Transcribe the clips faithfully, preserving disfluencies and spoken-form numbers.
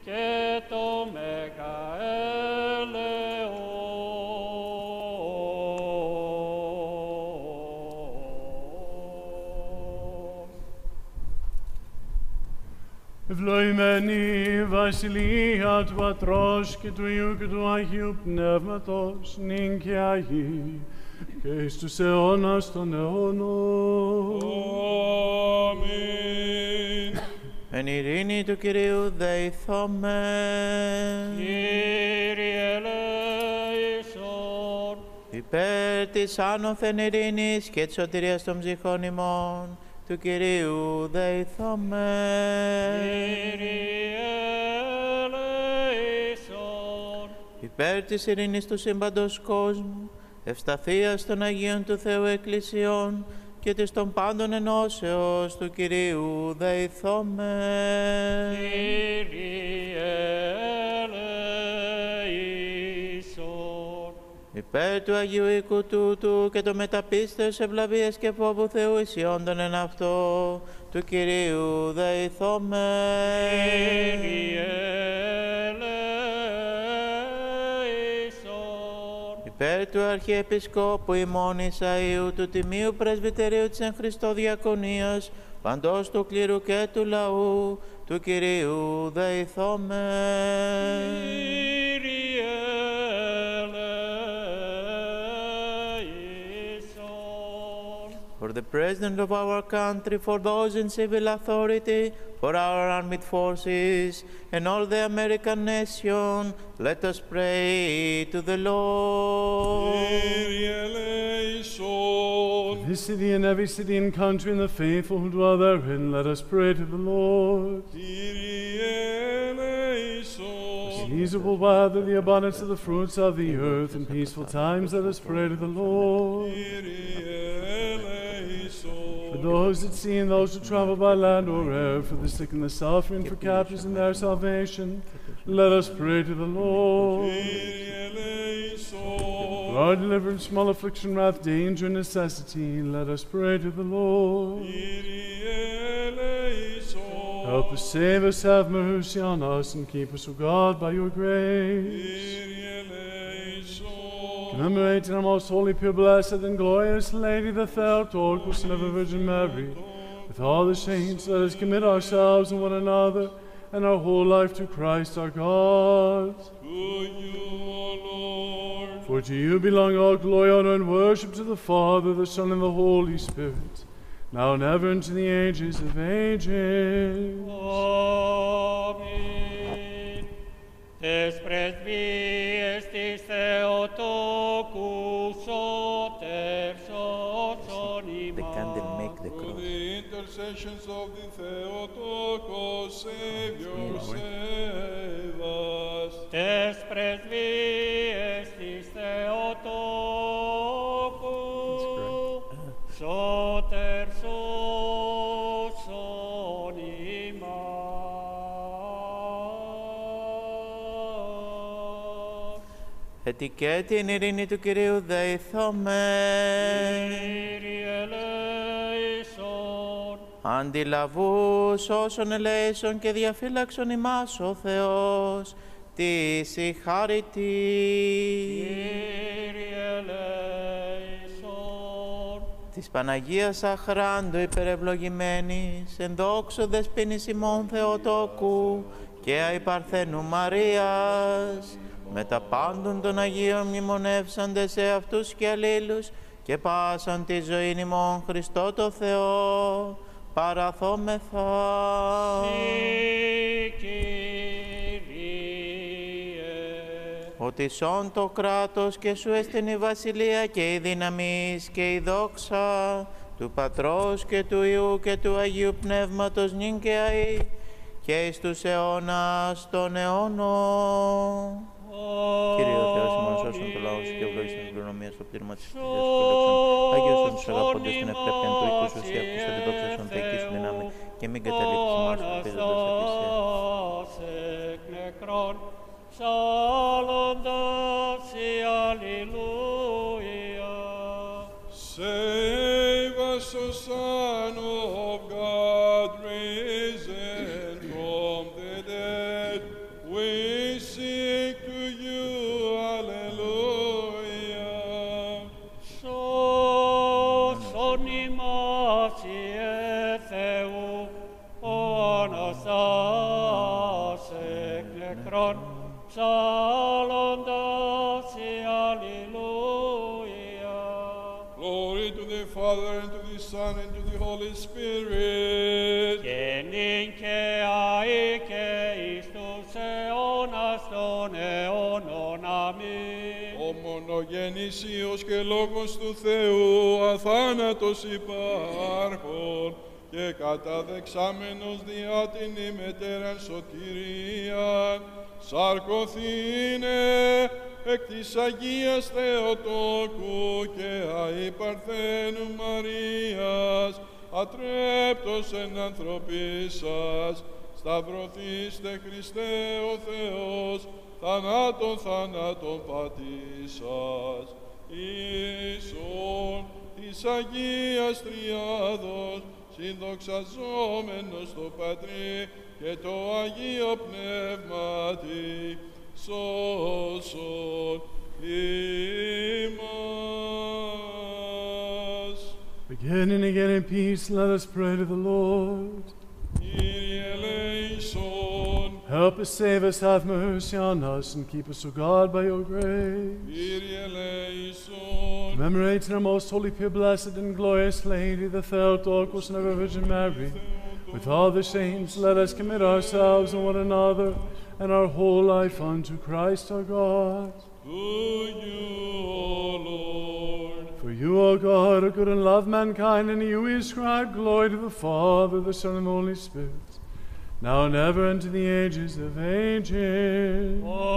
και το μεγαέλεος. Ευλογημένη η Βασιλεία του Πατρός και του Υιού και του Αγίου Πνεύματος, νυν και Αγί, και εις τους αιώνας των αιώνων. Αμήν. Εν ειρήνη του Κυρίου δεηθώμε. Κύριε ελέησον. Υπέρ της άνωθεν ειρήνης και της σωτηρίας των ψυχών ημών, του Κυρίου δεηθώμε. Κύριε ελέησον. Υπέρ της ειρήνης του σύμπαντος κόσμου, ευσταθείας των Αγίων του Θεού Εκκλησιών και της των πάντων ενώσεως του Κυρίου δεηθώμε. Κύριε ελέησον. Υπέρ του Αγίου οίκου τούτου και το μεταπίστεως ευλαβίας και φόβου Θεού ισιόντων εν αυτό, του Κυρίου δεηθώμε. Κύριε ελέησον. Υπέρ του Αρχιεπισκόπου ημών Ισαΐου, του Τιμίου Πρεσβυτερίου της εν Χριστώ Διακονίας, παντός του κλήρου και του λαού, του Κυρίου δεηθώμε. Κύριε For the President of our country, for those in civil authority, for our armed forces, and all the American nation, let us pray to the Lord. Kyrie eleison. This city and every city and country and the faithful who dwell therein, let us pray to the Lord. Kyrie eleison. Seasonable weather, the abundance of the fruits of the earth, in peaceful times, let us pray to the Lord. Kyrie eleison. For those at sea and those who travel by land or air, for the sick and the suffering, for captives and their salvation, let us pray to the Lord. Kyrie eleison. For our deliverance from all affliction, wrath, danger, and necessity, let us pray to the Lord. Kyrie eleison. Help us, save us, have mercy on us, and keep us, O God, by your grace. Kyrie eleison. Commemorating our most holy, pure, blessed, and glorious Lady, the Theotokos, and ever Virgin Mary, with all the saints, let us commit ourselves and one another and our whole life to Christ our God. To you, O Lord. For to you belong all glory, honor, and worship, to the Father, the Son, and the Holy Spirit, now and ever, into the ages of ages. Amen. Τες πρεσβείες της Θεοτόκου σώτερ σώσον The candle make the For cross. the intercessions of the Theotokos, Savior, save us. τες πρεσβείες της Θεοτόκου σώτερ σώσον ημάς. Έτσι και την ειρήνη του Κυρίου δεηθώμε. Κύριε ελέησον. Αντιλαβούς όσων ελέησον και διαφύλαξον ημάς ο Θεός, τη συγχάρητη. Κύριε ελέησον. Της Παναγίας Αχράντου υπερευλογημένης, εν δόξω δεσποίνης ημών Θεοτόκου και αϊπαρθένου Μαρίας, με τα πάντων των Αγίων μνημονεύσαντες σε αυτούς και αλλήλους και πάσαν τη ζωή ημών Χριστό το Θεό, παραθόμεθα. Συ, Κύριε. Ότι σών το κράτος και σου έστειν η βασιλεία και η δύναμις και η δόξα του Πατρός και του Υιού και του Αγίου Πνεύματος νυν και αεί και εις τους αιώνας των αιώνων. Κύριε ο Θεός ημών σώσον το λαό σου και ευλόγησον την κληρονομία στο πλήρωμα της Εκκλησίας σου και λέξον. Αγίωσον τους αγαπώντες την ευπρέπειαν του οίκου σου, εσύ ακούσαν την δόξα σου, θεϊκή σου δυνάμει και μην καταλήψεις μας που πίζοντας επίσης. Ψάλλοντας η Αλληλούια. Save us, O Son of God, risen from the dead, We sing to you, Alleluia. Σώσον ημάς, Ιε Θεού, όνοσας εκ νεκρών, ψάλλοντας η Αλληλούια. Glory to the Father, and to the Son, and to the Holy Spirit. Και νυν και αεί και εις τους αιώνας των αιώνων. Αμήν. Ο μονογενής Υιός και Λόγος του Θεού, αθάνατος υπάρχων, και καταδεξάμενος διά την ημετέραν σωτηρίαν, σαρκωθήνε εκ της Αγίας Θεοτόκου και αη Παρθένου Μαρίας, ατρέπτος εν ανθρωπίσας, σταυρωθήστε Χριστέ ο Θεός, θανάτων θανάτων πατήσας, Ιησούν της Αγίας Τριάδος, συνδοξαζόμενος το Πατρί και το Αγίο Πνεύματι, σώσον ημάς. Beginning again in peace, let us pray to the Lord. Kyrie eleison, Help us, save us, have mercy on us, and keep us, O God, by your grace. Kyrie eleison, Commemorating our most holy, pure, blessed, and glorious Lady, the Theotokos and ever Virgin Mary, with all the saints, let us commit ourselves and one another and our whole life unto Christ our God. to you, O Lord. For you, O God, are good and love mankind, and you ascribe glory to the Father, the Son, and the Holy Spirit, now and ever, and to the ages of ages.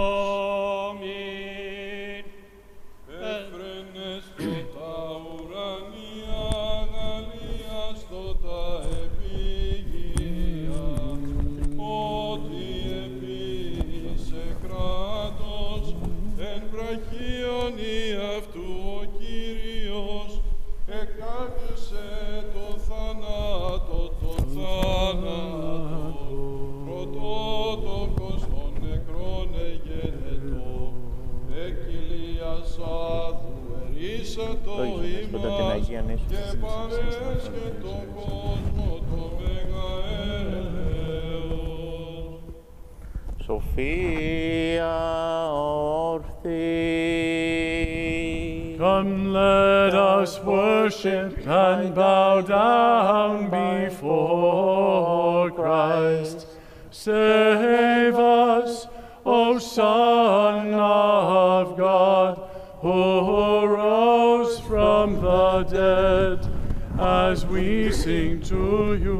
Αμήν. Έφρενες το τα ουρανία, αναλίας το τα επίγεια, ότι επίησε κράτος, εν βραχίονι αυτού ο Κύριος, εκάκουσε το θανάτο, το θάνατο, πρωτότοκος των νεκρών εγένετο, εκκυλίας άδου ερίσατο ημάς, και παρέσχε τον κόσμο το μέγα έλεος. Σοφία όρθη. Come, let us worship and bow down before Christ. Save us, O Son of God, who rose from the dead, as we sing to you,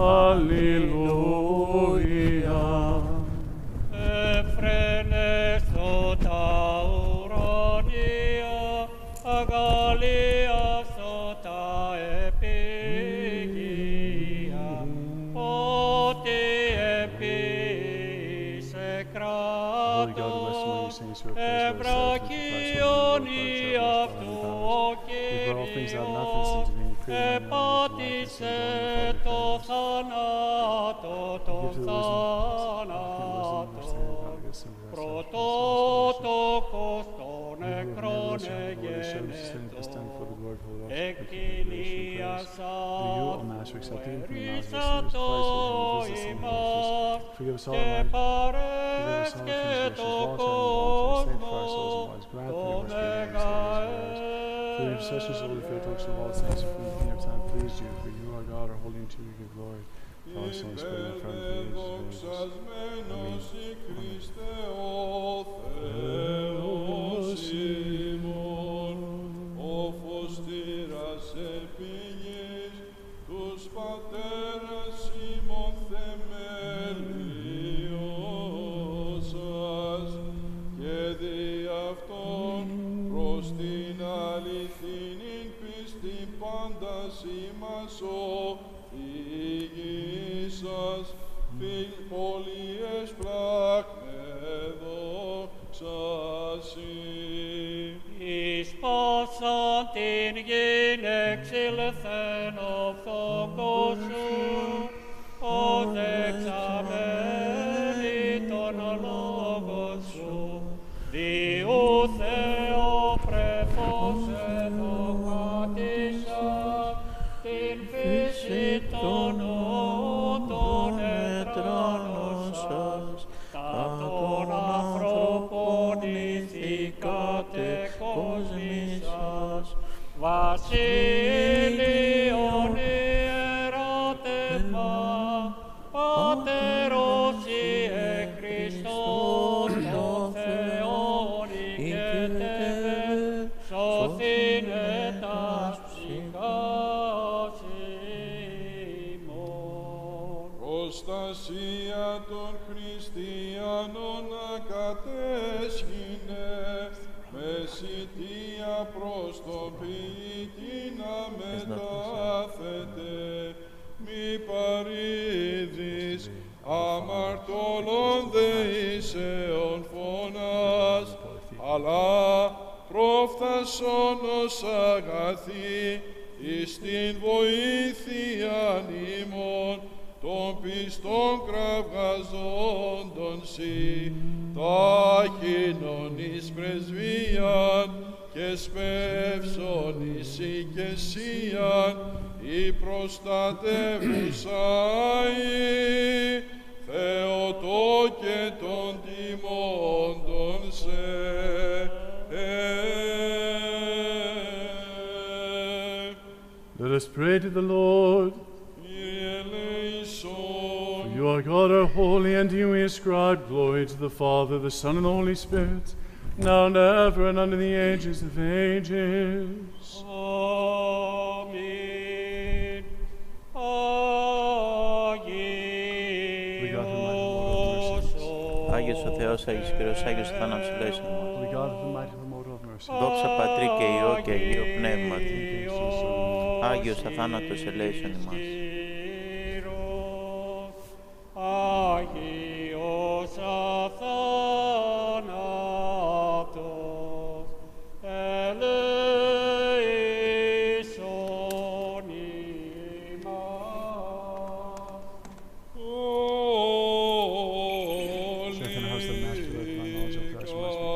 Alleluia. Έφρενες το τα ουρανία, αγαλίας το τα επίγεια, ότι επίησε κράτος, ευρακίονι αυτού ο Κύριος, επάτησε το θάνατο, το θάνατο, πρωτότοκος των νεκρών εγένετο, εκκυλίας αυτού ερίσατο ημάς, και παρέσχε το κόσμο το μέγα For the intercessions of the Theotokos of all the saints from the beginning of time, please you, for you, our God, are holy, and to you we give glory. All the saints, pray in front of the ages of ages. Δοξασμένος η Χριστέ ο Θεός ημών, ο φωστήρας επίγης, τους πατέρας ημών θεμελιώσας, και δι' αυτόν προς την αληθινήν πίστη πάντας ημάς οδηγήσας, φιλ πολιές πλάκμε δόξασι. Εις πάσαν την γην εξήλθεν οφθόκος σου, ως εξαμένη των αλλών. τα των ανθρώπων ηθικάτε κόσμησας, βασίλειον ιεράτευμα, Πατέρος Ιε Χριστόν των Θεών οικετεύε, σωθήνε τας ψυχάς ημών. Προστασία των χριστιανών ακατέσχυνε, μεσητεία προς τον ποιητή να μετάθετε, μη παρήδεις, αμαρτωλών δεήσεων φωνάς, αλλά προφθασόν ως αγαθή εις την βοήθειαν ημών, των πιστών κραυγαζόντων σοι, τάχυνον εις πρεσβείαν και σπεύσον εις οικεσίαν, η προστατεύουσα η Θεοτό και των τιμώντων σε. Let us pray to the Lord. For you are God, are holy, and to you we ascribe glory to the Father, the Son, and the Holy Spirit, now and ever, and unto the ages of ages. Amen. Άγιος ο Θεός, Άγιος Κύριος, Άγιος ο θάνατος ελέησον ημάς. Holy God, the mighty promoter of mercy. Δόξα Πατρί και Υιό και Αγίο Πνεύματι. Άγιος αθάνατος ελέησον ημάς. Άγιος αθάνατος ελέησον ημάς. Strengthen us, the Master, with thy knowledge of Christ, who must be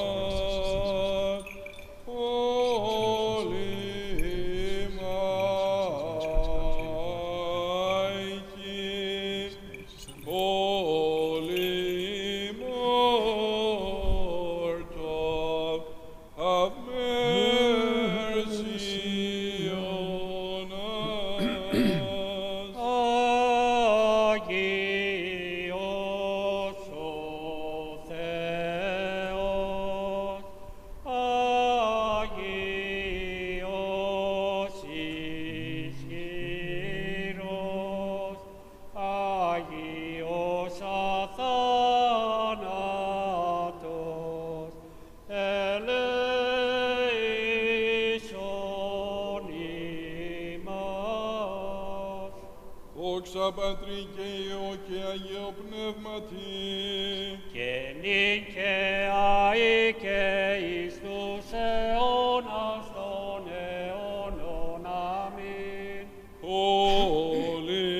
Πατρί και Υιό και Αγίο Πνεύματι, και νυν και αεί και εις τους αιώνας των αιώνων. Αμήν. Holy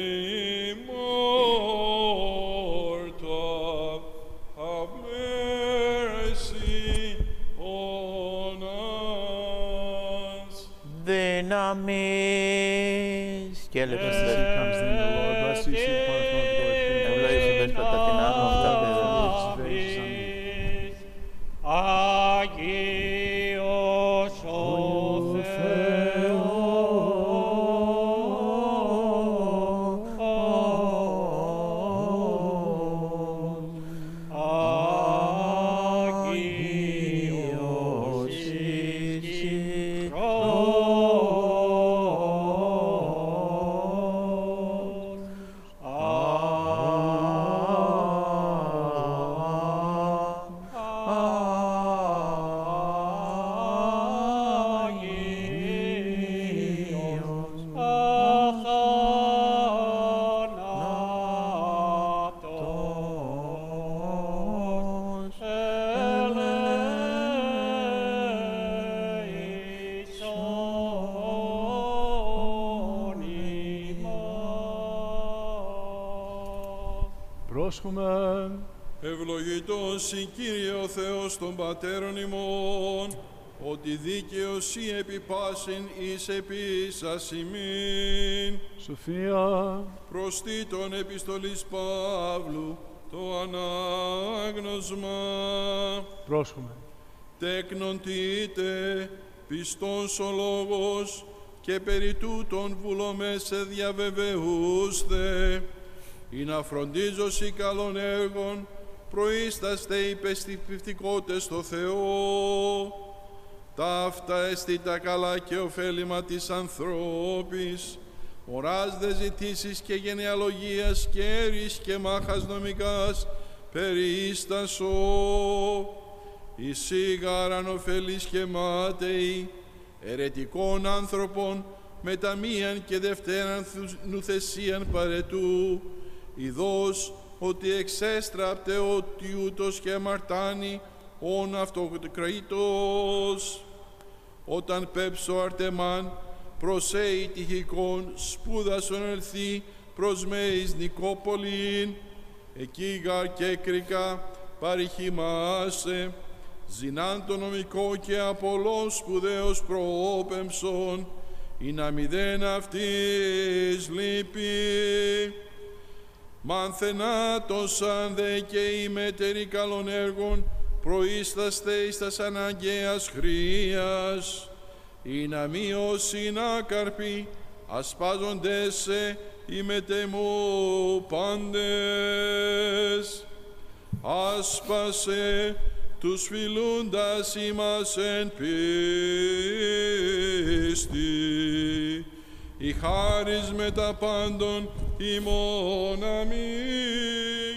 Immortal, have mercy on us. Δυναμείς και έλεος Θεός. Άγιος ο Πρόσχομεν. Ευλογητός η Κύριε ο Θεός των Πατέρων ημών, ότι δίκαιος ή επί πάσιν εις επίσας ημίν. Σοφία. Προς τίτων επιστολής Παύλου, το ανάγνωσμα. Πρόσχομαι. Τεκνοντείτε πιστός ο λόγος και περί τούτων βουλομέσε διαβεβαιούστε, ή να φροντίζωση καλών έργων προείσταστε υπεστηπτικότες στο Θεό. Ταύτα εστί τα καλά και ωφέλιμα της ανθρώπης, οράς δε ζητήσεις και γενεαλογίας και έρης και μάχας νομικάς περίστασο. Η σίγαραν ωφελής και μάταιοι, ερετικών άνθρωπων, μεταμίαν και δευτέραν νουθεσίαν παρετού, ειδός ότι εξέστραπτε ότι ούτως και αμαρτάνει όν αυτοκρίτος. Όταν πέψω αρτεμάν προσέει τυχικών σπούδασον ελθεί προς μέης Νικόπολην, εκεί γαρ και έκρικα παρηχημάσε, ζηνάν το νομικό και απολών σπουδαίος προόπεμψον, ή να μηδέν αυτής λείπει. Μανθενάτωσαν δε και οι μέτεροι καλών έργων προείσταστε εις τας αναγκαίας χρίας, ή να μείωσιν άκαρποι ασπάζοντες σε οι μετεμού πάντες. Άσπασε τους φιλούντας ημάς εν πίστη, η χάρις μετα πάντων ημών αμήν.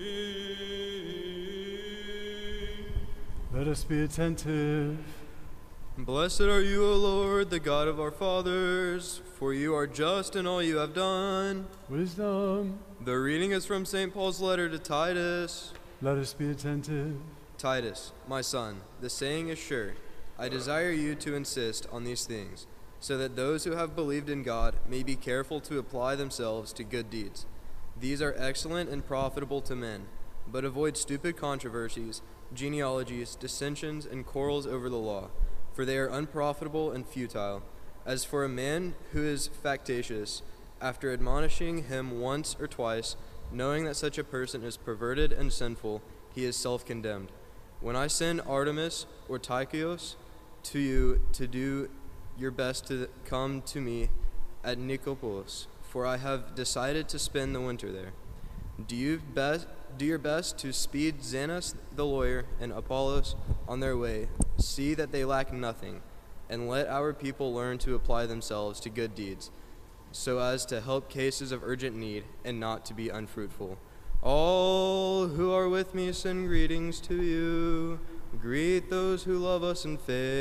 Let us be attentive. Blessed are you, O Lord, the God of our fathers, for you are just in all you have done. Wisdom. The reading is from Saint Paul's letter to Titus. Let us be attentive. Titus, my son, the saying is sure. I desire you to insist on these things, so that those who have believed in God may be careful to apply themselves to good deeds. These are excellent and profitable to men, but avoid stupid controversies, genealogies, dissensions, and quarrels over the law, for they are unprofitable and futile. As for a man who is factious, after admonishing him once or twice, knowing that such a person is perverted and sinful, he is self-condemned. When I send Artemis or Tychios to you to do your best to come to me at Nicopolis, for I have decided to spend the winter there. Do you best do your best to speed Zenas the lawyer and Apollos on their way. See that they lack nothing, and let our people learn to apply themselves to good deeds, so as to help cases of urgent need and not to be unfruitful. All who are with me send greetings to you. Greet those who love us in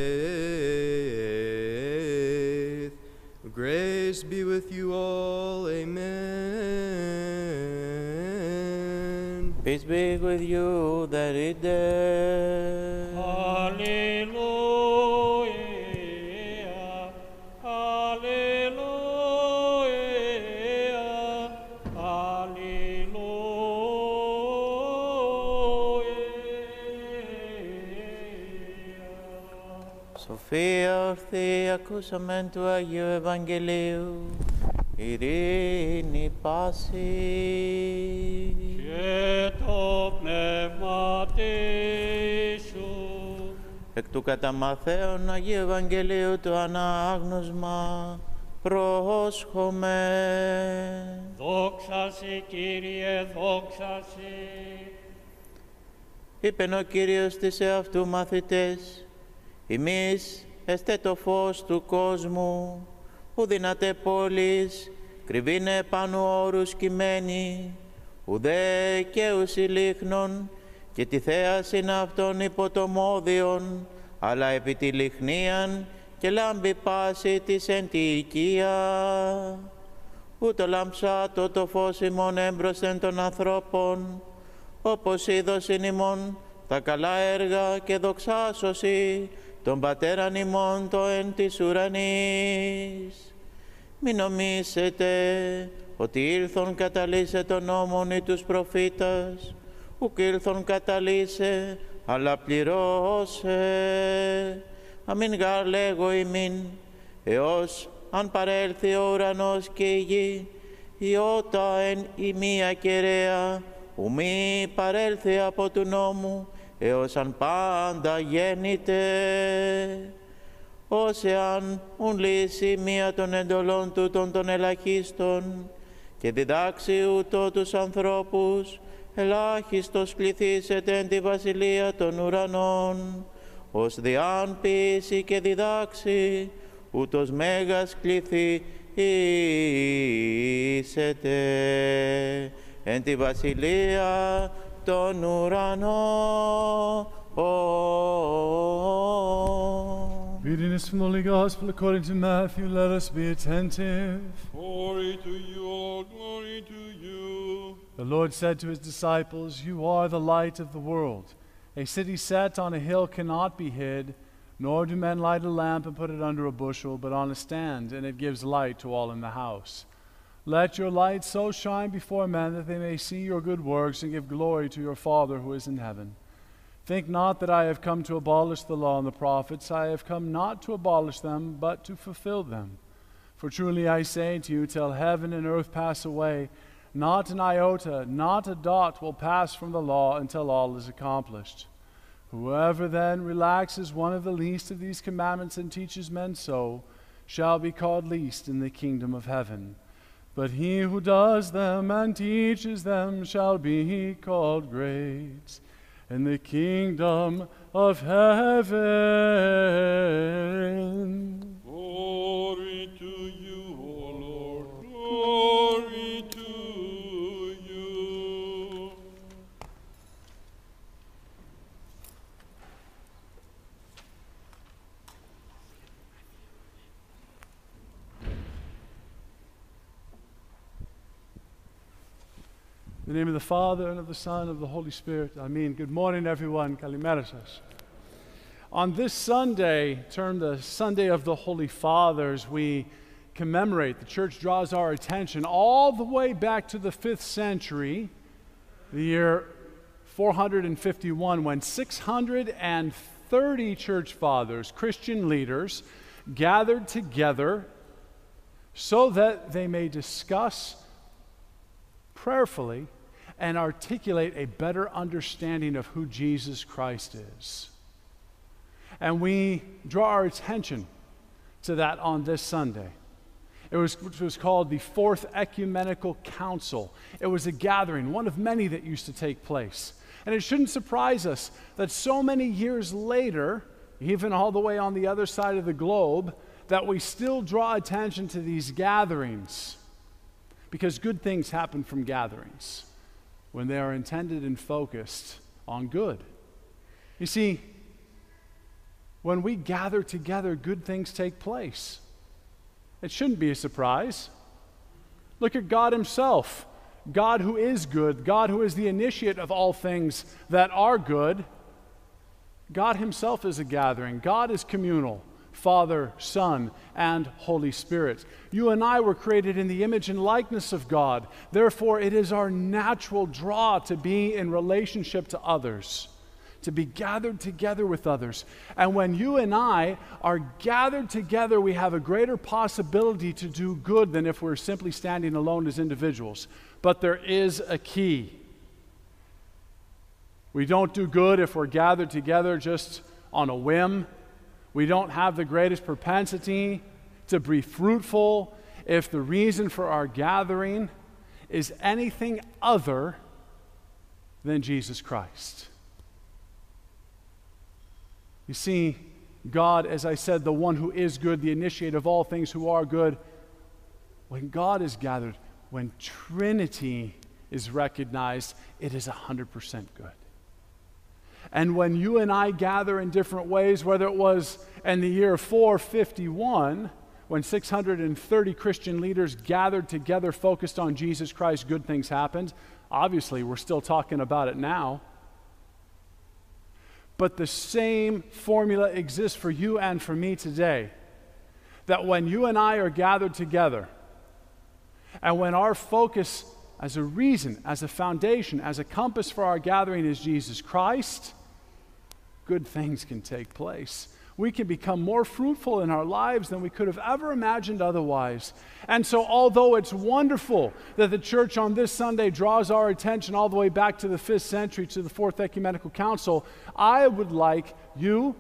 faith. Grace be with you all. Amen. Peace be with you that it did. Hallelujah, hallelujah, hallelujah. Σοφία ορθή, ακούσαμεν του Αγίου Ευαγγελίου, ειρήνη πάση. Και το πνεύμα σου. Εκ του κατά Μαθαίον Αγίου Ευαγγελίου του ανάγνωσμα πρόσχομαι. Δόξα σε, Κύριε, δόξα σε. Είπεν ο Κύριος της εαυτού μαθητές, ημείς εστε το φως του κόσμου, που δυνατέ πόλεις, κρυβήνε πάνω όρους κειμένη, ουδέ και ουσι λίχνον, και τη θέασιν αυτών υπό το μόδιον, αλλά επί τη λιχνίαν και λάμπει πάση της εν τη οικία. Ούτω λαμψάτο το φως ημών έμπροσθεν των ανθρώπων, όπως είδωσιν ημών τα καλά έργα και δοξάσωση των πατέραν ημών το εν της ουρανής. Μη νομίσετε ότι ήλθον καταλύσε τον νόμον ή τους προφήτας, ουκ ήλθον καταλύσε, αλλά πληρώσε. Αμήν γάρ λέγω ημίν, έως αν παρέλθει ο ουρανός και η γη, η ότα εν η μία κεραία, ου μη παρέλθει από του νόμου, έως αν πάντα γέννηται. Ως εάν ουν λύσει μία των εντολών τούτων των ελαχίστων και διδάξει ούτω τους ανθρώπους, ελάχιστος κληθήσετε εν τη βασιλεία των ουρανών, ως διάν πείσει και διδάξει, ούτως μέγας κληθήσετε εν τη βασιλεία των ουρανών. Reading is from the Holy Gospel according to Matthew. Let us be attentive. Glory to you, O glory to you. The Lord said to his disciples, "You are the light of the world. A city set on a hill cannot be hid, nor do men light a lamp and put it under a bushel, but on a stand, and it gives light to all in the house. Let your light so shine before men that they may see your good works and give glory to your Father who is in heaven. Think not that I have come to abolish the law and the prophets. I have come not to abolish them, but to fulfill them. For truly I say to you, till heaven and earth pass away, not an iota, not a dot will pass from the law until all is accomplished. Whoever then relaxes one of the least of these commandments and teaches men so, shall be called least in the kingdom of heaven. But he who does them and teaches them shall be called great in the kingdom of heaven." Glory to you, O Lord, glory to you. In the name of the Father, and of the Son, and of the Holy Spirit. Amen. Good morning, everyone. Kalimera σας. On this Sunday, termed the Sunday of the Holy Fathers, we commemorate, the Church draws our attention all the way back to the fifth century, the year four hundred fifty-one, when six hundred thirty Church Fathers, Christian leaders, gathered together so that they may discuss prayerfully and articulate a better understanding of who Jesus Christ is. And we draw our attention to that on this Sunday. It was, which was called the Fourth Ecumenical Council. It was a gathering, one of many that used to take place. And it shouldn't surprise us that so many years later, even all the way on the other side of the globe, that we still draw attention to these gatherings. Because good things happen from gatherings when they are intended and focused on good. You see, when we gather together, good things take place. It shouldn't be a surprise. Look at God himself. God who is good, God who is the initiate of all things that are good. God himself is a gathering. God is communal. Father, Son, and Holy Spirit. You and I were created in the image and likeness of God. Therefore, it is our natural draw to be in relationship to others, to be gathered together with others. And when you and I are gathered together, we have a greater possibility to do good than if we're simply standing alone as individuals. But there is a key. We don't do good if we're gathered together just on a whim. We don't have the greatest propensity to be fruitful if the reason for our gathering is anything other than Jesus Christ. You see, God, as I said, the one who is good, the initiator of all things who are good, when God is gathered, when Trinity is recognized, it is one hundred percent good. And when you and I gather in different ways, whether it was in the year four fifty-one, when six hundred thirty Christian leaders gathered together focused on Jesus Christ, good things happened. Obviously, we're still talking about it now. But the same formula exists for you and for me today. That when you and I are gathered together, and when our focus as a reason, as a foundation, as a compass for our gathering is Jesus Christ, good things can take place. We can become more fruitful in our lives than we could have ever imagined otherwise. And so, although it's wonderful that the church on this Sunday draws our attention all the way back to the fifth century, to the Fourth Ecumenical Council, I would like you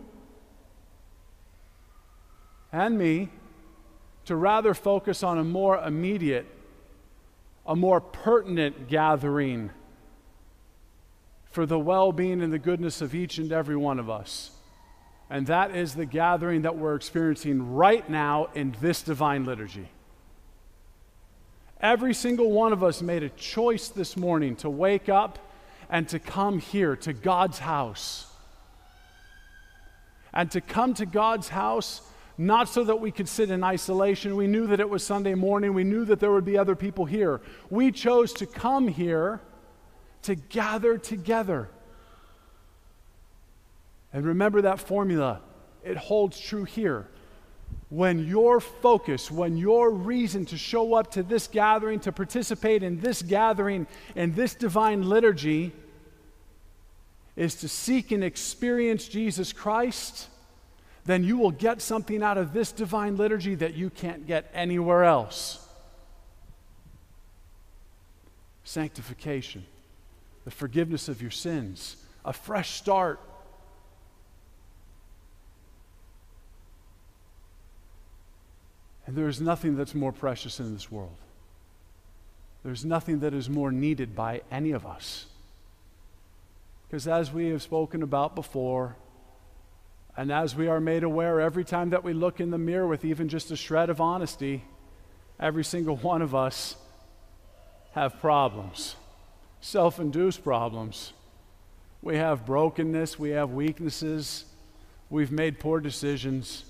and me to rather focus on a more immediate, a more pertinent gathering for the well-being and the goodness of each and every one of us. And that is the gathering that we're experiencing right now in this divine liturgy. Every single one of us made a choice this morning to wake up and to come here to God's house. And to come to God's house not so that we could sit in isolation. We knew that it was Sunday morning. We knew that there would be other people here. We chose to come here to gather together. And remember that formula. It holds true here. When your focus, when your reason to show up to this gathering, to participate in this gathering, in this divine liturgy, is to seek and experience Jesus Christ, then you will get something out of this divine liturgy that you can't get anywhere else. Sanctification, the forgiveness of your sins, a fresh start. And there is nothing that's more precious in this world. There's nothing that is more needed by any of us. Because as we have spoken about before, and as we are made aware every time that we look in the mirror with even just a shred of honesty, every single one of us have problems, self-induced problems. We have brokenness, we have weaknesses, we've made poor decisions.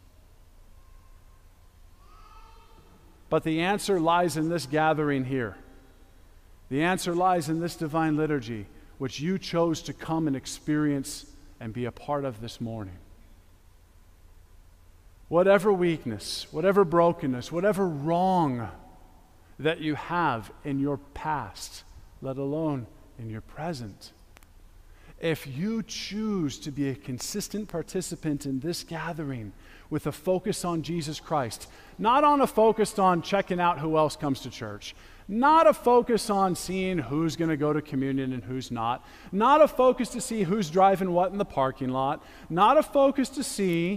But the answer lies in this gathering here. The answer lies in this divine liturgy, which you chose to come and experience and be a part of this morning. Whatever weakness, whatever brokenness, whatever wrong that you have in your past, let alone in your present, if you choose to be a consistent participant in this gathering with a focus on Jesus Christ, not on a focus on checking out who else comes to church, not a focus on seeing who's going to go to communion and who's not, not a focus to see who's driving what in the parking lot, not a focus to see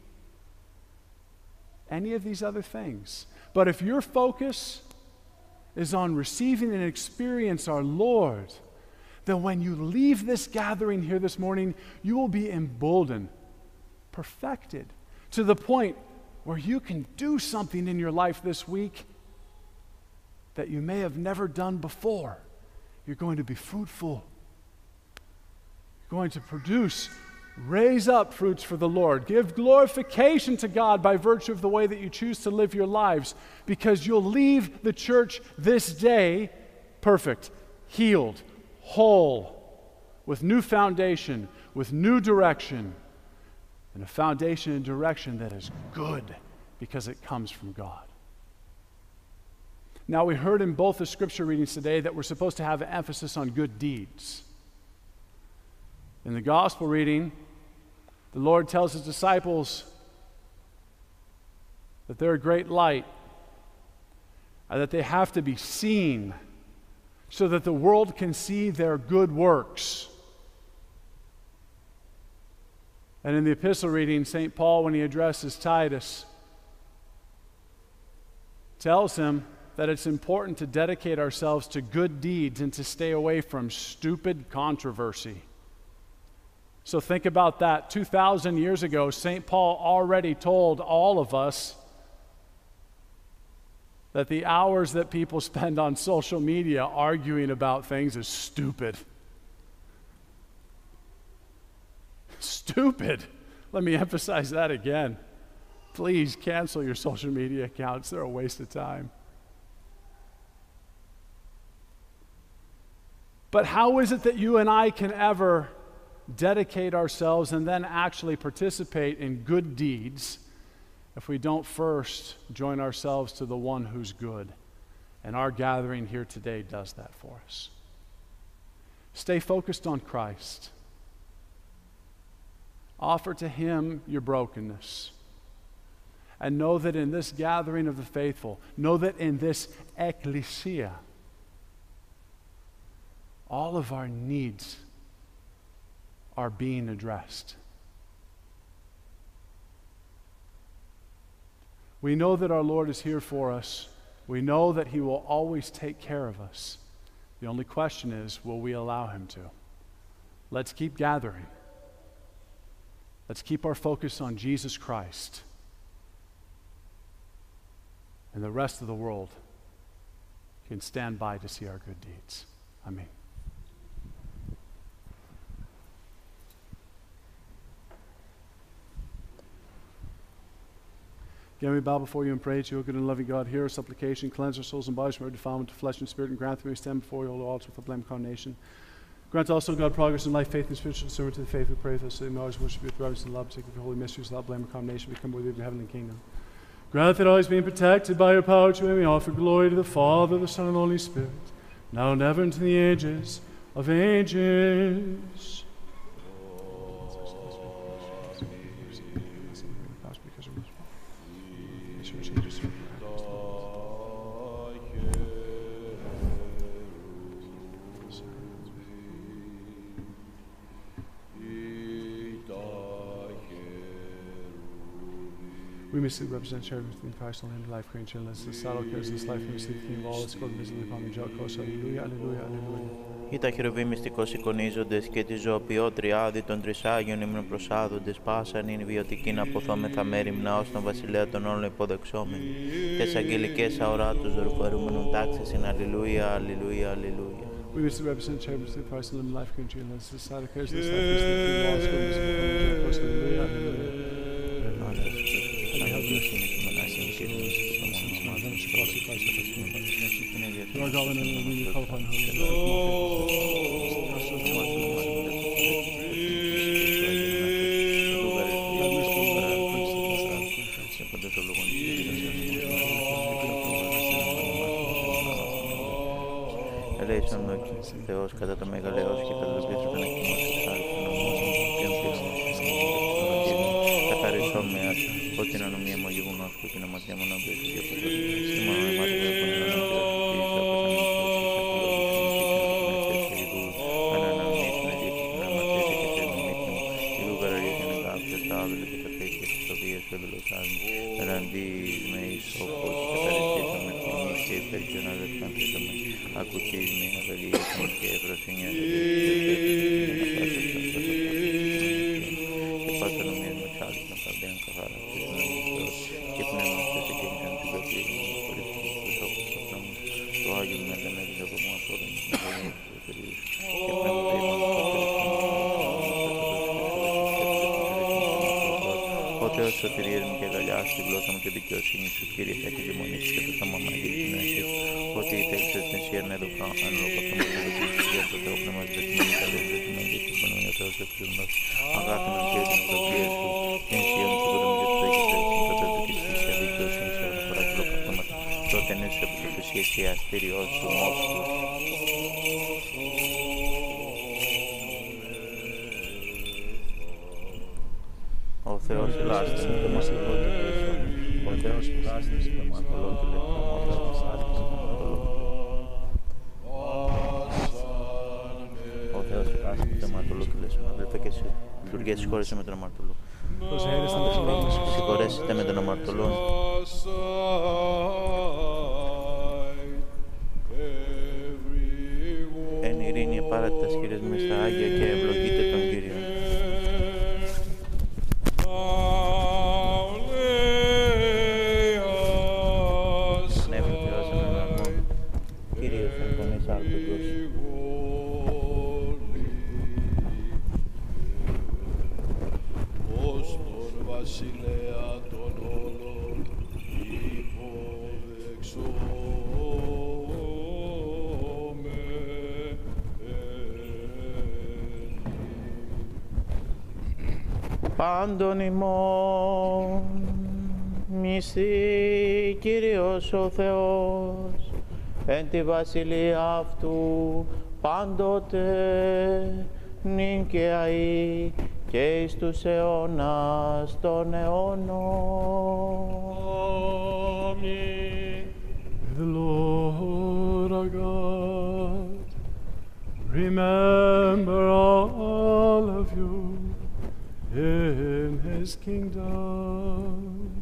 any of these other things. But if your focus is on receiving and experience our Lord, then when you leave this gathering here this morning, you will be emboldened, perfected, to the point where you can do something in your life this week that you may have never done before. You're going to be fruitful. You're going to produce, raise up fruits for the Lord. Give glorification to God by virtue of the way that you choose to live your lives, because you'll leave the church this day perfect, healed, whole, with new foundation, with new direction, and a foundation and direction that is good because it comes from God. Now, we heard in both the scripture readings today that we're supposed to have an emphasis on good deeds. In the gospel reading, the Lord tells his disciples that they're a great light and that they have to be seen so that the world can see their good works. And in the epistle reading, Saint Paul, when he addresses Titus, tells him that it's important to dedicate ourselves to good deeds and to stay away from stupid controversy. So think about that. two thousand years ago, Saint Paul already told all of us that the hours that people spend on social media arguing about things is stupid. Stupid. Let me emphasize that again. Please cancel your social media accounts. They're a waste of time. But how is it that you and I can ever dedicate ourselves and then actually participate in good deeds if we don't first join ourselves to the one who's good? And our gathering here today does that for us. Stay focused on Christ. Offer to him your brokenness. And know that in this gathering of the faithful, know that in this ecclesia, all of our needs are being addressed. We know that our Lord is here for us. We know that he will always take care of us. The only question is, will we allow him to? Let's keep gathering. Let's keep our focus on Jesus Christ. And the rest of the world can stand by to see our good deeds. Amen. Again, we bow before you and pray to you, O good and loving God. Hear our supplication, cleanse our souls and bodies from our defilement to flesh and spirit, and grant that we may stand before you, O Lord, without blame and condemnation. Grant also, God, progress in life, faith, and spiritual discernment to the faith we pray for us, so that we may always worship you with reverence and love, take of your holy mysteries without blame and condemnation, we come with you in the heavenly kingdom. Grant that always being protected by your power, to you may offer glory to the Father, the Son, and the Holy Spirit, now and ever into the ages of ages. We mystery represent charity within Christ, only in life, great gentleness, the sorrow cares of this life, and receive the King of all, its glory visibly upon the just cause. Alleluia, alleluia, alleluia. Ή τα χερουβίμ μυστικώς εικονίζοντες και τη ζωοποιό τριάδη των τρισάγιων ήμουν προσάδοντες, πάσαν είναι βιωτικήν αποθόμεθα μέριμνα ως τον βασιλέα των όλων υποδεξόμενοι. Και σ' αγγελικές αοράτους δορυφορούμενων τάξης είναι αλληλούια, αλληλούια, αλληλούια. We mystery represent charity within Christ, only in life, great gentleness, the sorrow cares of this life, and receive the King of all, its glory visibly upon the just cause. Alleluia, alleluia. Lord God, when we call upon Ελέησον με ο Θεός κατά το μεγαλέος και κατά το πλήθος των εκκοιμώσεων της χάρης των νομών, και εμπλήσεων της νομής, καθαρίσον με άτα, ότι την ανομία μου γεγονός που την αμαρτία μου να μπλήσει και από το σύστημα με μάτια των πονηρών και δακτήσεις, όπως αναμνήσεις, ακολουθήσεις, ακολουθήσεις, αναναμνήσεις, να διοικήσεις, να αμαρτήσει και θες μου μύτη μου, η λουγαραρία και να γάψεις τα άδελα και τα φέση και τις οδείες του ευλοσάζουν, εναντίεις με ισόπος και καταρρυστήσαν με τιμής και υπέρκειον αδελφάνθησα με, ακουστείς με αγαλίασαν και ευρωθήνια και πάσα νομίας με ξάλεις να καρδέαν καθάρα και πνεύμα αυτές εκείνησαν την πεπλήγη μου χωρίς τους όπους του πνεύμους το Άγιο με δεμέδεις από μου απόδεν με γονείς του εφηρίου και πνεύμα τα ημών ο Θεός σωτηρίας μου και αγκαλιάς στη γλώσσα μου και δικαιοσύνη σου, Κύριε, θα εκκλημονήσεις και το στόμα μου αγγείλει την αίσθηση ότι θέλησες την σιέρνα έδωκα αν ολοκαυτό μου και για το Θεό πνεύμα της δεσμήνης καλές δεσμήνης και συμφωνούν ο Θεός ευξήνοντας αγάπημεν και την ευλογία σου την σιέρνα του δωρεμή και του δέκης θέλησαν τότε του και στη σιέρνα δικαιοσύνη σε όλα φορά και ολοκαυτώματα τότε νέσου επιστοφυσίες και αστήριός σου μόσου. Ο Θεός ελάστησε το μαθητό του πίσω. Ο Θεός ελάστησε το μαθητό του λεπτό. Ο Θεός ελάστησε το μαθητό. Ο Θεός ελάστησε το μαθητό του λεπτό. Αδελφέ και εσύ, λειτουργία συγχώρεσαι με τον αμαρτωλό. Συγχωρέσετε με τον αμαρτωλό. Εν ειρήνη επάρατε τα σχήρες μες στα Άγια και ευλογείτε τον Κύριο. Πάντων ημών μισή Κύριος ο Θεός εν τη βασιλεία αυτού πάντοτε νυν και αεί και εις τους αιώνας των αιώνων. Αμήν. The Lord our God, remember all of you in his kingdom,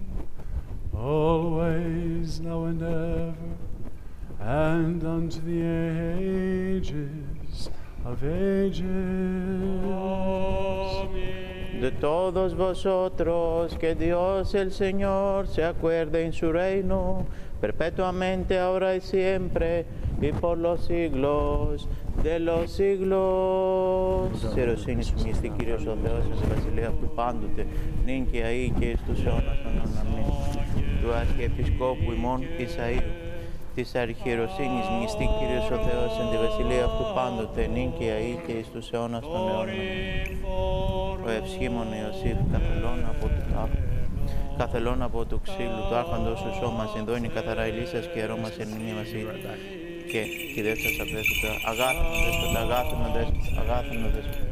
always, now and ever, and unto the ages of ages. De todos vosotros, que Dios el Señor se acuerde en su reino, perpetuamente, ahora y siempre, y por los siglos de los siglos. Σε ερωσύνη σου μνηστή Κύριος ο Θεός, εν τη βασιλεία αυτού πάντοτε, νυν και αεί και εις τους αιώνας των αιώνων. Αμήν. Του Αρχιεπισκόπου ημών Ισαΐου, της Αρχιεροσύνης μνηστή Κύριος ο Θεός, εν τη βασιλεία αυτού πάντοτε, νυν και αεί και εις τους αιώνας των αιώνων. Ο ευσχήμων Ιωσήφ, καθελών από του τάφου, καθελών από του ξύλου, του άρχοντος σου σώμα, συνδώνει καθαρά ηλίσας και αρώμας εν μνήμη μας και κυδεύσας απέθυτα, αγάθινο δέσποτα, αγάθινο δέσποτα, αγάθινο δέσποτα.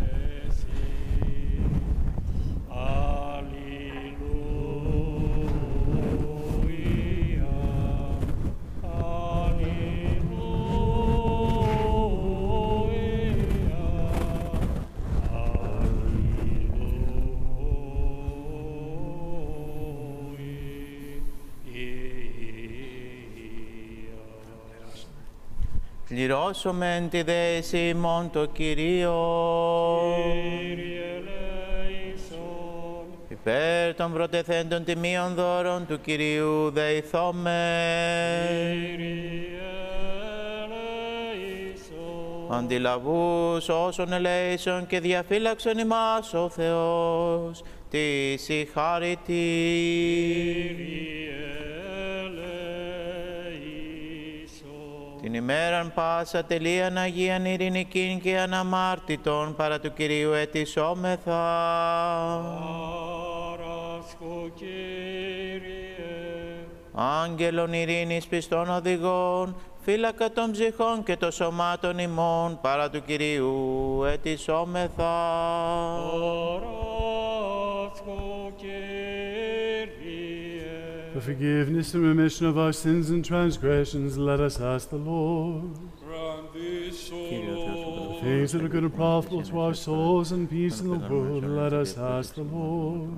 Πληρώσομεν τη δέση ημών το Κυρίο. Κύριε ελέησον. Υπέρ των προτεθέντων τιμίων δώρων του Κυρίου δεηθόμεν. Κύριε ελέησον. Αντιλαβούς όσων ελέησον και διαφύλαξον ημάς ο Θεός, της η χάρητη. Την ημέραν πάσα τελείαν Αγίαν ειρηνικήν και αναμάρτητον παρά του Κυρίου αιτησόμεθα. Παράσκου, Κύριε. Άγγελον ειρήνης πιστών οδηγών, φύλακα των ψυχών και των σωμάτων ημών παρά του Κυρίου αιτησόμεθα. Παράσκου, Κύριε. For forgiveness and remission of our sins and transgressions, let us ask the Lord. The things that are good and profitable to our souls and peace in the world, let us ask the Lord.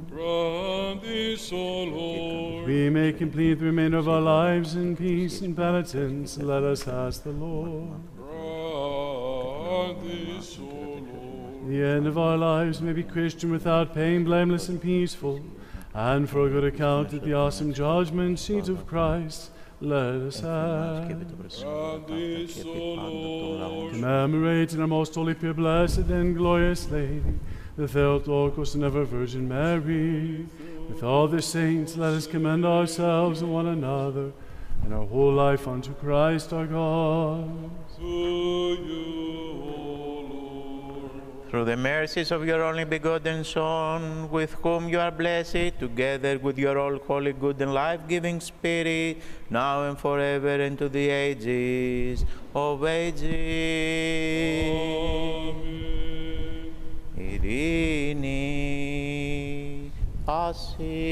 That we may complete the remainder of our lives in peace and penitence, let us ask the Lord. The end of our lives may be Christian without pain, blameless and peaceful, and for a good account at the awesome judgment seat of Christ, let us ask. Commemorate in our most holy, pure, blessed, and glorious Lady, the Theotokos and ever Virgin Mary. With all the saints, let us commend ourselves and one another and our whole life unto Christ our God. Through the mercies of your only begotten Son, with whom you are blessed, together with your all holy, good, and life-giving Spirit, now and forever, and to the ages of ages. Amen. Ειρήνη, πάση.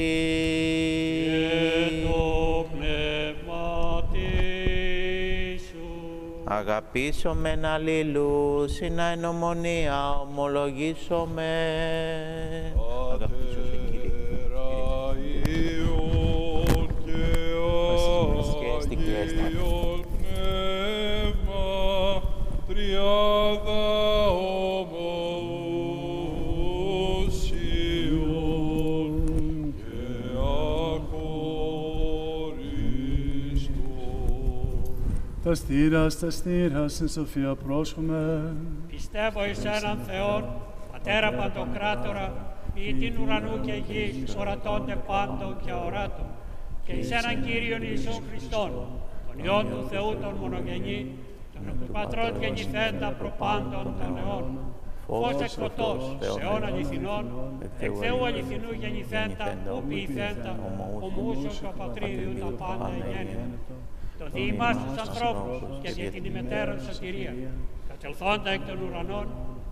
Και το πνεύματι σου. Αγαπήσομεν αλλήλους, συν αενομονία ομολογήσομεν. Αγαπήσου Θε Κύριε. Τα στήρας, τα στήρας, εν σοφία πρόσχομαι. Πιστεύω εις έναν Θεόν, Πατέρα Παντοκράτορα, ποιητήν ουρανού και γης, ορατώνται πάντων και αοράτων, και εις έναν Κύριον Ιησούν Χριστόν, τον Υιόν του Θεού τον μονογενή, τον εκ του Πατρός γεννηθέντα προπάντων των αιώνων, φως εκ φωτός, αιών αληθινών, εκ Θεού αληθινού γεννηθέντα, ου ποιηθέντα, ομούσιος το Πατρίδιου τα πάντα γέννητα. Το διημάς τους ανθρώπους και δια την ημετέρων σωτηρία, κατελθόντα εκ των ουρανών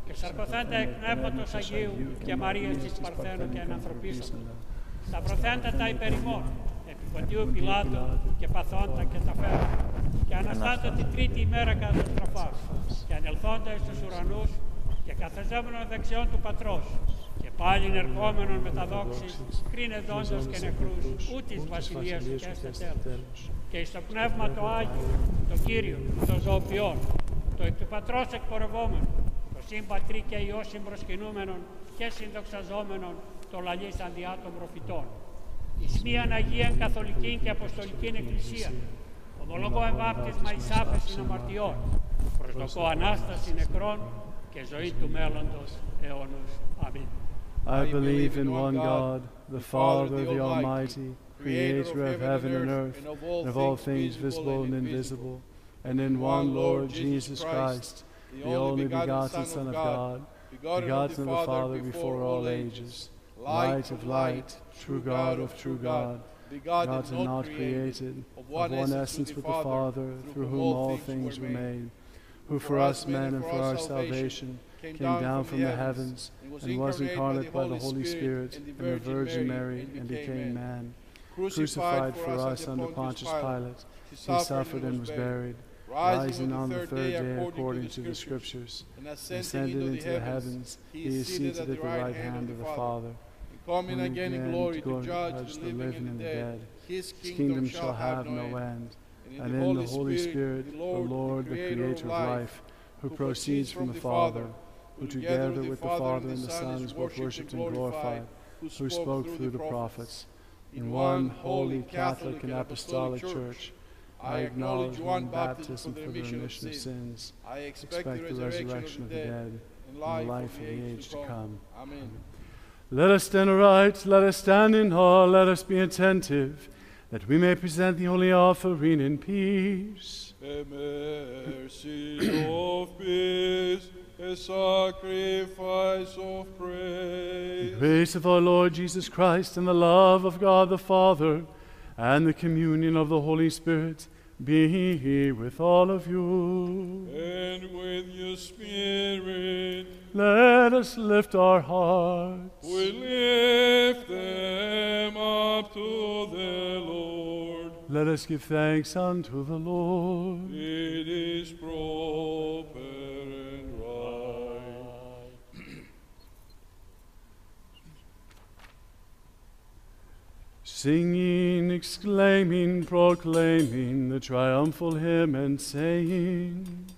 και σαρκοθέντα εκ Πνεύματος Αγίου και Μαρίας της Παρθένου και ενανθρωπίσαντο. Τα προθέντα τα υπερ ημών, επί Ποντίου Πιλάτου και παθόντα και τα φέρα, και αναστάτα την τρίτη ημέρα καταστροφάς, και ανελθόντα εις τους ουρανούς, και καθεζόμενον δεξιών του Πατρός, και πάλιν ερχόμενον με τα δόξη, κρίνε δόντος και νεκρούς, ούτης βασιλείας του και έστε τέλος. Και εις το Πνεύμα το Άγιο, το Κύριο, το ζωοποιόν, το εκ του Πατρός εκπορευόμενο, το συμπατρί και Υιό συμπροσκυνούμενον και συνδοξαζόμενον, το λαλής αντιά των προφητών. Εις μίαν Αγίαν Καθολικήν και Αποστολικήν Εκκλησίαν, ομολογώ εμβάπτισμα εις άφεσιν αμαρτιών, προσδοκώ Ανάσταση νεκρών και ζωή του μέλλοντος αιώνους. Αμήν. I believe in one God, the Father, the Almighty, creator of heaven and earth, and of all things visible and invisible, and in one Lord Jesus Christ, the only begotten Son of God, begotten of the Father before all ages, light of light, true God of true God, begotten not created, of one essence with the Father, through whom all things were made, who for us men and for our salvation came down from the heavens, and was incarnate by the Holy Spirit and the Virgin Mary, and became man. Crucified for us under Pontius Pilate, he suffered and was buried, rising on the third day according to the Scriptures, ascended into the heavens, he is seated at the right hand of the Father, coming again in glory to judge the living and the dead. His kingdom shall have no end. And in the Holy Spirit, the Lord, the Creator of life, who proceeds from the Father, who together with the Father and the Son is both worshipped and glorified, who spoke through the prophets. In one holy Catholic and Apostolic Church, I acknowledge one baptism for the remission of sins. I expect the resurrection of the dead and the life of the age to come. Amen. Let us stand aright, let us stand in awe, let us be attentive, that we may present the holy offering in peace. A mercy of peace, a sacrifice of praise. The grace of our Lord Jesus Christ and the love of God the Father and the communion of the Holy Spirit be with all of you. And with your spirit. Let us lift our hearts. We lift them up to the Lord. Let us give thanks unto the Lord. It is proper and right. Singing, exclaiming, proclaiming the triumphal hymn and saying,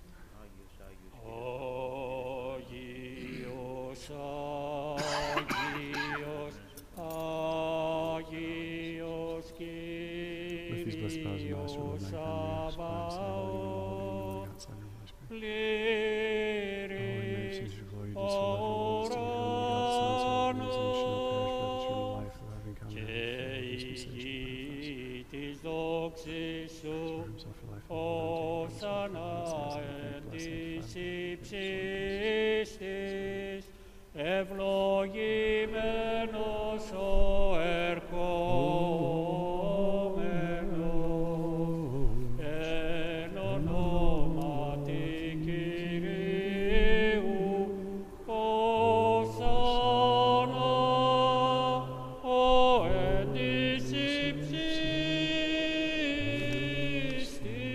Agios, Agios, Agios, with these blessed powers and master of my ευλογημένος ο ερχόμενος, εν ονόματι Κυρίου, Ωσανά, ο εν της υψίστης.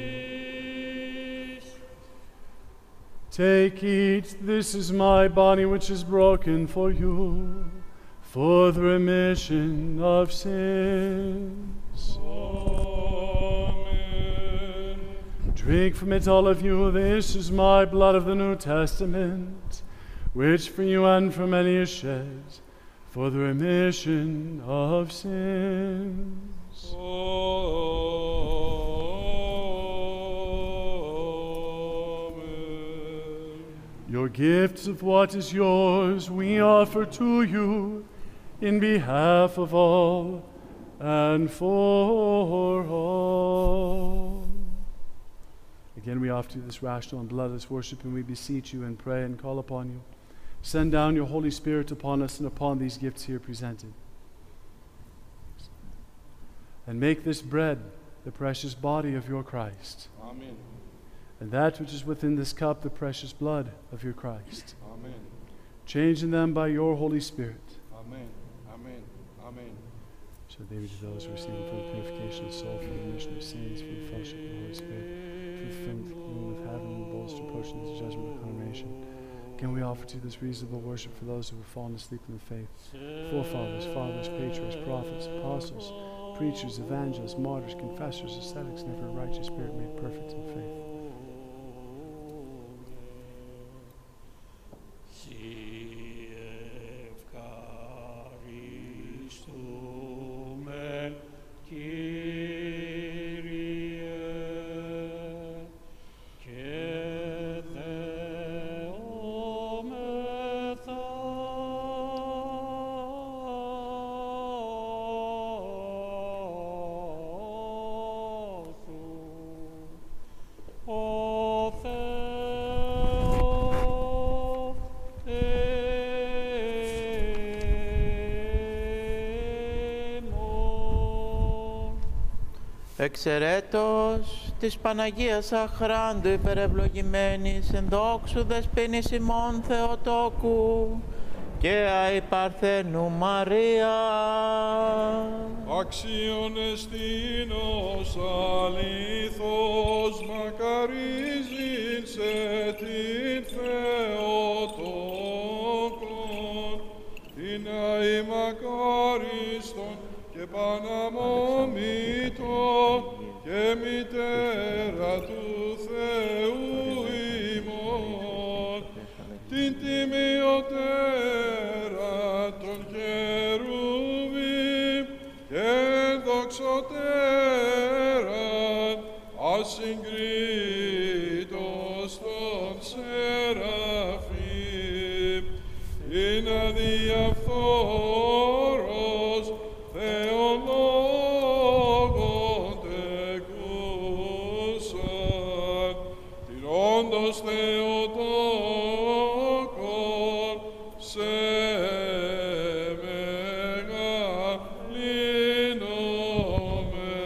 Take, eat, this is my body which is broken for you, for the remission of sins. Amen. Drink from it, all of you, this is my blood of the New Testament, which for you and for many is shed, for the remission of sins. Amen. Your gifts of what is yours we offer to you in behalf of all and for all. Again, we offer you this rational and bloodless worship, and we beseech you and pray and call upon you. Send down your Holy Spirit upon us and upon these gifts here presented. And make this bread the precious body of your Christ. Amen. and that which is within this cup, the precious blood of your Christ. Amen. Changing them by your Holy Spirit. Amen. Amen. Amen. So they be to those who receive them for the purification of soul, for the remission of sins, for the fellowship of the Holy Spirit, for the fulfillment of the kingdom of heaven, and the boldest approach to the judgment of condemnation. Again, we offer to you this reasonable worship for those who have fallen asleep in the faith, forefathers, fathers, patriarchs, prophets, apostles, preachers, evangelists, martyrs, confessors, ascetics, and every righteous spirit made perfect in faith. Εξαιρέτως της Παναγίας Αχράντου υπερευλογημένης εν δόξου δεσποίνης ημών Θεοτόκου και αη Παρθένου Μαρία. Αξίον εστίνος αλήθως μακαρίζειν σε την Θεοτόκον, την αη μακάριστον και παναμόμητον και μητέρα του Θεού ημών, την τιμιωτέρα των χερουβίμ και δοξωτέραν ασυγκρίτως των σεραφείμ, είναι αδιαφθόρος Θεολόγων τεκούσαν, την όντως Θεοτόκον σε μεγαλύνομαι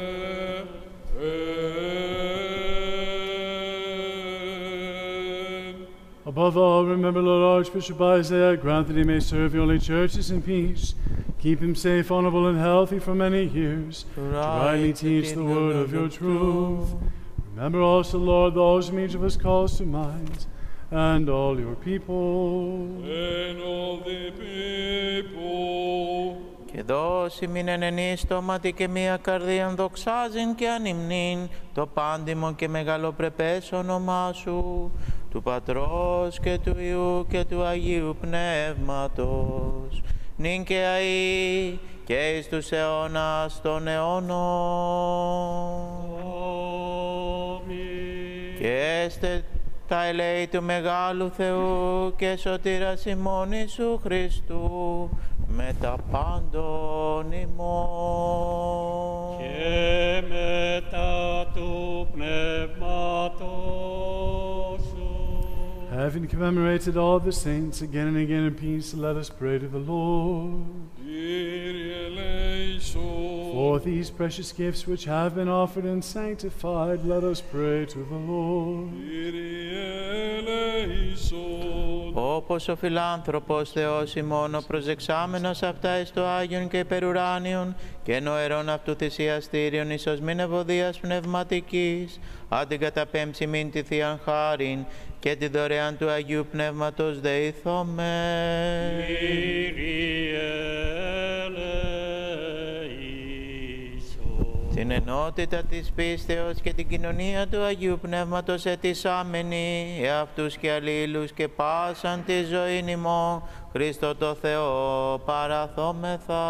εν. Above all, remember, Lord Archbishop Isaiah, grant that he may serve your holy churches in peace. Keep him safe, honorable, and healthy for many years, to rightly teach the word of your truth. Remember also, Lord, those whom each of us calls to mind, and all your people. And all the people. Και δώσει μην ενενή στόματι και μία καρδίαν δοξάζειν και ανυμνήν το πάντιμο και μεγαλοπρεπές όνομά σου, του Πατρός και του Υιού και του Αγίου Πνεύματος, νυν και αεί και εις τους αιώνας των αιώνων. Και έστε τα ελέη του Μεγάλου Θεού και σωτήρας ημών Ιησού Χριστού, με τα πάντων ημών. Και μετά του πνεύματος σου. Having commemorated all the saints again and again in peace, let us pray to the Lord. Kyrie eleison. For these precious gifts which have been offered and sanctified, let us pray to the Lord. Kyrie eleison. Όπως ο φιλάνθρωπος Θεός ημών, ο προσεξάμενος αυτά εις το Άγιον και υπερουράνιον και νοερών αυτού θυσιαστήριον εις οσμήν ευωδίας πνευματικής, άντε καταπέμψει μην τη Θείαν χάριν και τη δωρεάν του Αγίου Πνεύματος δεηθώμε. Kyrie eleison. Την ενότητα της πίστεως και την κοινωνία του Αγίου Πνεύματος ετισάμενοι, εαυτούς και αλλήλους και πάσαν τη ζωήν ημών, Χριστό το Θεό παραθόμεθα.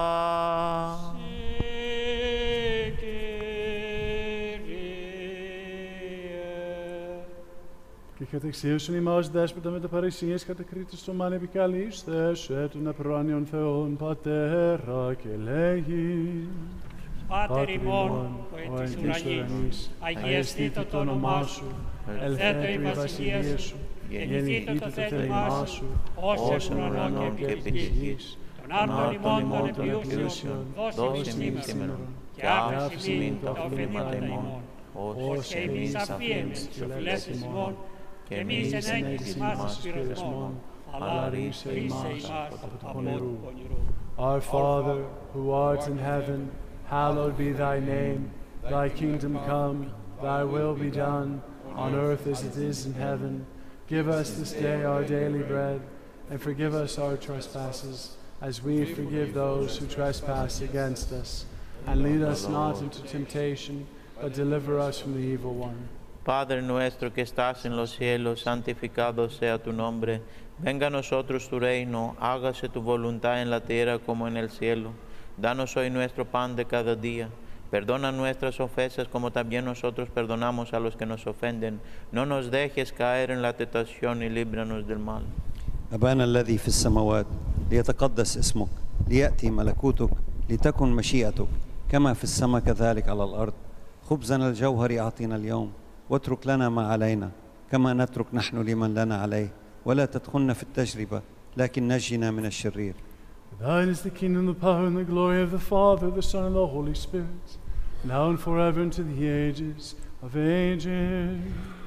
Και κατεξίωσον ημάς δέσποτα με τα παρησίες κατακρίτως των μάν επικαλείστε σε των επράνιων Θεών Πατέρα και λέγει. Πάτερ ημών, που εν της ουρανής, αγιαστήτω το όνομά σου, ελθέτω η βασιλεία σου, γεννηθήτω το θέλημά σου, ως εν ουρανό και επί της γης. Τον άρτον ημών των επιούσιων, δώσει ημών σήμερα, και άφηση ημίν τα οφείλματα ημών, ως και εμείς αφίεμες και οφειλέτες ημών, και εμείς εν έγκριση μας εις πειρασμόν, αλλά ρίσε ημάς από το πονηρού. Our Father, who art in heaven, hallowed be thy name. Thy kingdom come, thy will be done, on earth as it is in heaven. Give us this day our daily bread, and forgive us our trespasses, as we forgive those who trespass against us. And lead us not into temptation, but deliver us from the evil one. Padre nuestro que estás en los cielos, santificado sea tu nombre. Venga a nosotros tu reino, hágase tu voluntad en la tierra como en el cielo. Danos hoy nuestro pan de cada día. Perdona nuestras ofensas como también nosotros perdonamos a los que nos ofenden. No nos dejes caer en la tentación y líbranos del mal. أبانا الذي في السماوات ليتقدس اسمك ليأتي ملكوتك لتكن مشيئتك كما في السماء كذلك على الأرض. خبزنا الجوهري أعطينا اليوم واترك لنا ما علينا كما نترك نحن لمن لنا عليه ولا تدخلنا في التجربة لكن نجنا من الشرير. Thine is the kingdom, the power, and the glory of the Father, the Son, and the Holy Spirit, now and forever, into the ages of ages.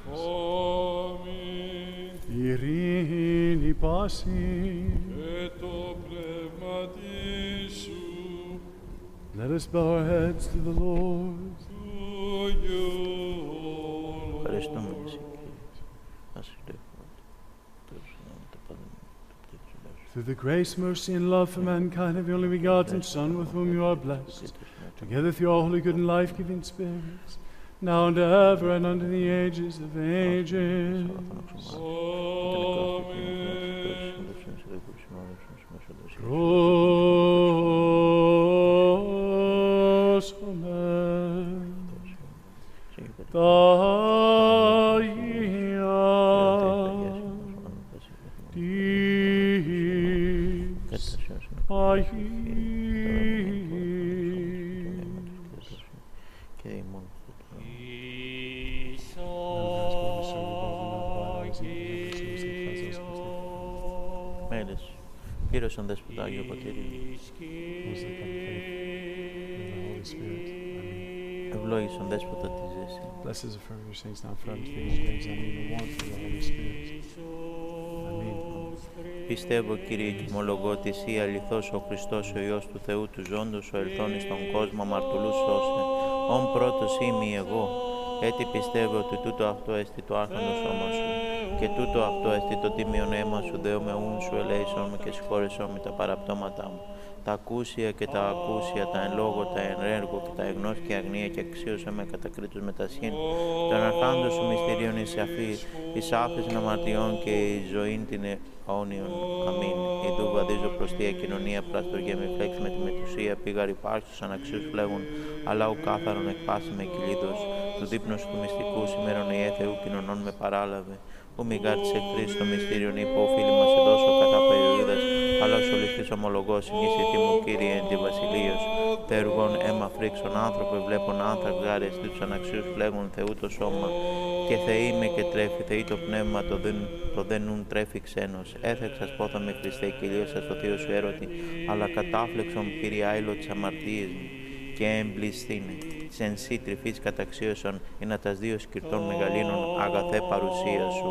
Αμήν. Ειρήνη πάση. Και το πνεύματι σου. Let us bow our heads to the Lord. Ευχαριστούμε. Through the grace, mercy, and love for mankind of your only begotten Son, with whom you are blessed, together with your holy, good, and life-giving spirits, now and ever, and unto the ages of ages. Πλήρωσαν δέσποτα Άγιο Πατήρι. Ευλόγησαν δέσποτα τη ζέση. Blessed is the fruit of your saints, now forever to these days. I mean, the warmth of the Holy Spirit. Amen. Πιστεύω, Κύριε, και ομολογώ ότι εσύ αληθώς ο Χριστός, ο Υιός του Θεού του ζώντος, ο ελθόν εις τον κόσμο αμαρτωλούς σώσε. Ον πρώτος είμαι εγώ. Έτσι πιστεύω ότι τούτο αυτό εστί το άρχοντο σώμα σου. Και τούτο αυτό εστί το τίμιον αίμα σου, Δεό με ούν σου ελέησον με και συγχώρεσον με τα παραπτώματά μου. Τα ακούσια και τα ακούσια, τα εν λόγω, τα εν έργο και τα εγνώς και αγνία και αξίωσα με κατακρίτους μετασχήν. Τον αρχάντο σου μυστηρίων εις αφή, εις άφησιν αμαρτιών και εις ζωήν την αιώνιον. Αμήν. Ιδού βαδίζω προς τία κοινωνία, πλαστοργέ με φλέξη με τη μετουσία, πήγαρ υπάρχει τους αναξίους φλέγουν, αλλά ου κάθαρον εκπάσει με κυλίδος. Του δείπνου του μυστικού σήμερον η έθεου κοινωνών με παράλαβε. Ου μη γάρ της εχθρής στο μυστήριον είπε, ο φίλοι μας εδώσω κατά περιούδας, αλλά ως ολιστής ομολογός συνήσιτη μου, Κύριε, εν τη βασιλείος. Θεουργών αίμα φρίξον άνθρωποι, βλέπουν άνθρακ γάρες, τους αναξίους φλέγουν Θεού το σώμα. Και Θεή με και τρέφει, Θεή το πνεύμα, το δεν, το δεν νουν τρέφει ξένος. Έθεξας πόθα με Χριστέ, κυρίως στο θείο σου έρωτη, αλλά κατάφλεξον Κύριε άειλο της αμαρτίας μου. Και εμπληστήνε, εν σύ τρυφής καταξίωσον, ή να τας δύο σκυρτών μεγαλύνων αγαθέ παρουσία σου.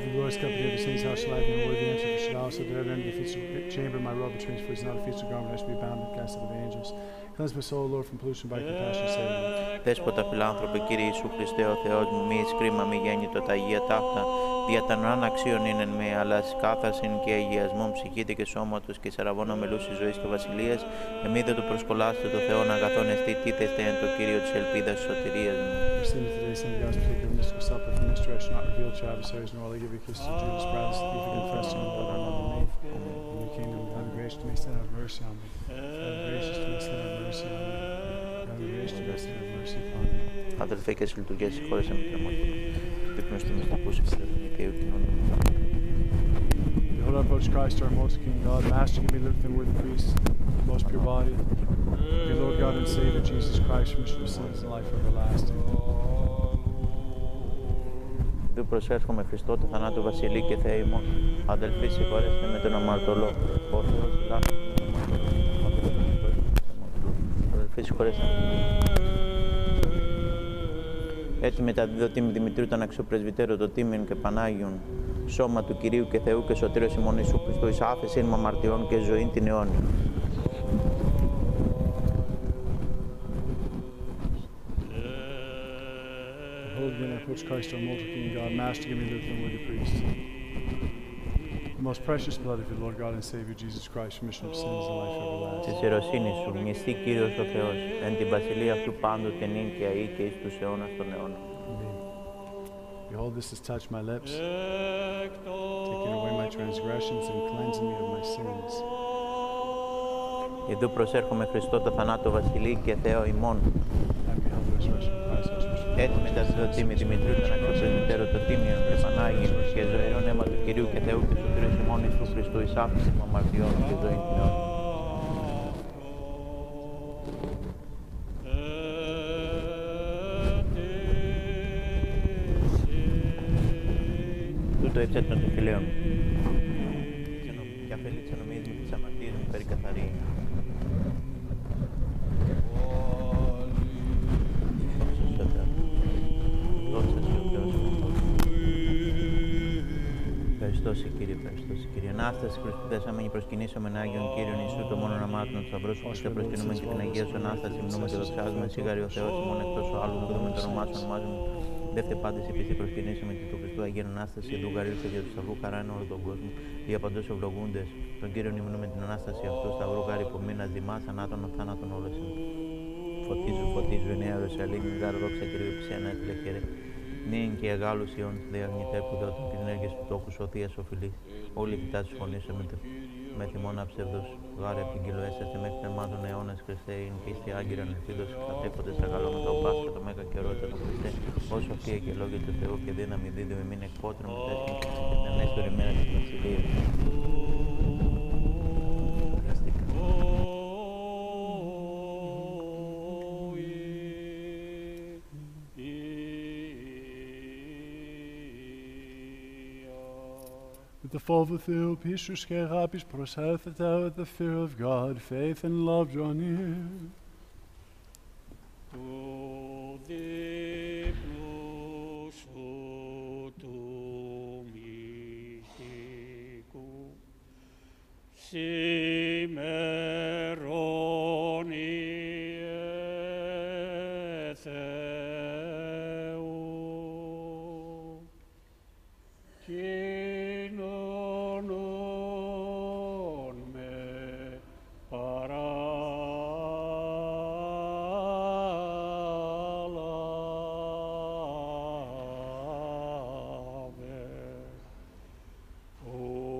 Δέσποτα φιλάνθρωπε, Κύριε Ιησού Χριστέ, ο Θεός μου, μη εις κρίμα, μη γέννητο τα Αγία ταύτα, δια τα νουάν αξίων είναι εν με, αλλά εις κάθαρσιν και αγιασμόν ψυχήτε και σώματος και σαραβώνα μελούσης ζωής και βασιλείας, εμείδε το προσκολάστε το Θεόν αγαθόν εστί, τίθεστε εν το Κύριο της ελπίδας της σωτηρίας μου. Αδελφέ, και στις λειτουργίες συγχώρεσαι με τρεμότητα. Δείπνος του μυστικού σου και Θείου κοινωνίου. Behold, I approach Christ, our most King God, Master, give me living and worthy priest, the most pure body. Dear Lord God and Savior, Jesus Christ, remission of sins and life everlasting. Δου προσέρχομαι Χριστό, το θανάτου Βασιλεί και Θεέ ημών. Αδελφοί, συγχωρέστε με τον αμαρτωλό. Όρθος, λάθος, αδελφοί, συγχωρέστε με. Έτσι μεταδίδω τίμη Δημητρίου τον αξιοπρεσβυτέρο το τίμιον και Πανάγιον σώμα του Κυρίου και Θεού και σωτήρος ημών Ιησού Χριστού εις άφεσιν μαμαρτιών και ζωήν την αιώνια. When I put Christ our mortal King God, Master, give me live and worthy priest. The most precious blood of your Lord God and Savior Jesus Christ, remission of sins and life everlasting. Της ιεροσύνης σου, μνηστεί Κύριος ο Θεός, εν την βασιλεία αυτού πάντοτε νυν και αεί και εις τους αιώνας των αιώνων. Behold, this has touched my lips, taking away my transgressions and cleansing me of my sins. Ιδού προσέρχομαι Χριστό το θανάτο βασιλεί και Θεό ημών. Έτσι μεταδίδω τίμη Δημητρίου τον αξιοπρεσβυτέρο το τίμιον και Πανάγιον και ζωηρόν αίμα του Κυρίου και Θεού και σωτήρος ημών Ιησού Χριστού εις άφεσιν μαμαρτιών και ζωήν την αιώνια. Τούτο εψέτων του φιλέων και αφέλει της ενομίας μου της αμαρτίας μου περικαθαρεί. Ευχαριστώ σε Κύριε, ευχαριστώ σε Κύριε. Ανάσταση Χριστού δεσάμενη προσκυνήσομεν Άγιον Κύριον Ιησού το μόνον αμάτων του Σταυρού σου Χριστέ προσκυνούμε και την Αγία σου Ανάσταση μνούμε και δοξάζουμε σίγαρη ο Θεός ημών εκτός ο άλλου να δούμε το όνομά σου ονομάζουμε. Δεύτε πάντες η πίστη προσκυνήσομεν και του Χριστού Αγίον Ανάσταση εδού γαρίλθε για του Σταυρού χαρά εν όλο τον κόσμο για παντός ευλογούντες. Τον Κύριον υμνούμε την Ανάσταση αυτού Σταυρού γάρι υπομείνας δημάς ανάτων θάνατον όλες. Φωτίζου, φωτίζου, εννέα Ιερουσαλήμ, γάρ δόξα Κυρίου ψένα ετλεχερέ. Νύν και αγάλους ιών διαγνητέ που δότουν την ενέργεια του τόκου σωτίας οφειλή. Όλοι κοιτά τη φωνή σου με θυμώνα ψευδούς. Γάρε από την κυλοέσαστε μέχρι τερμάτων αιώνας Χριστέ, ειν πίστη άγκυραν ελπίδος, κατέχοντες αγαλώματα ο Πάσχα το Μέγα και ρώτητα τον Χριστέ, όσο θεία και λόγια του Θεού και δύναμη δίδυμη μην εκπότρων τέσχην και την ανέστορη μέρα της βασιλείας. With the fall of Θεού πίσους και αγάπης προσέλθετε with the fear of God, faith and love draw near. Του δίπλου σου του μυστικού σημερώνιε Θεού κοινωνών με παράλαβε ο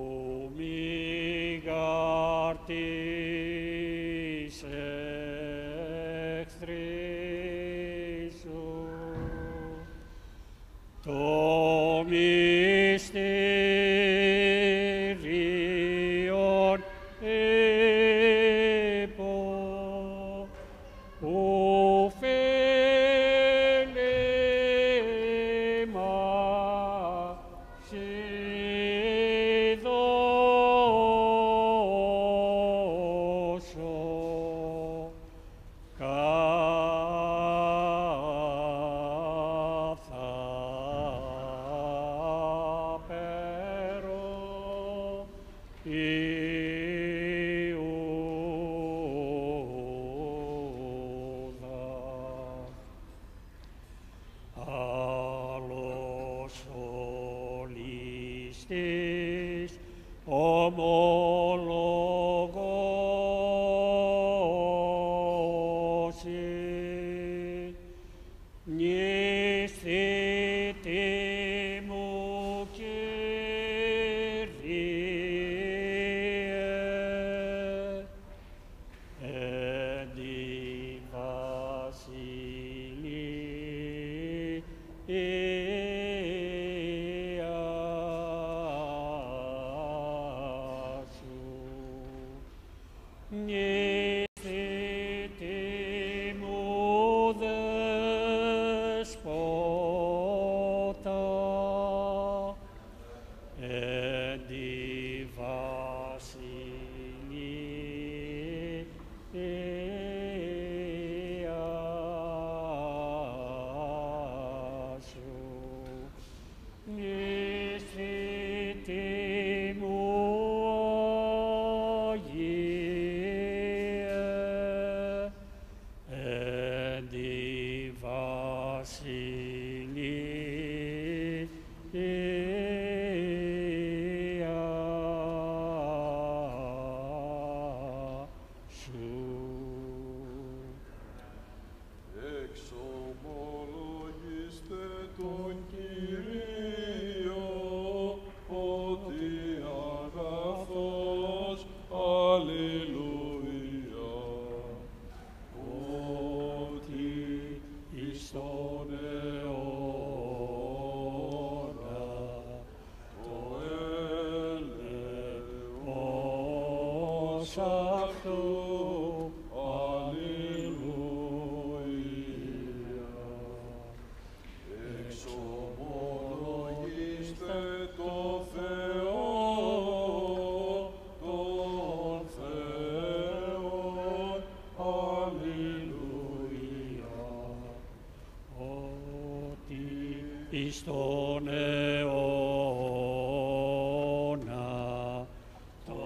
μηγαρτής εχθρής σου το μυστήριον υπό οφέλη μας ειδώσω καθαπέρο Ιούδα. Άλλος ολιστής ομολογώσει νηστήτη μου Κύριε εν τη βασιλεία σου. Νηστήτη μου Δεσπότα εν τη βασιλεία αυτού. Αλληλούια. Εξομολογήστε το Θεό, τον Θεόν. Αλληλούια. Ότι εις τον αιώνα το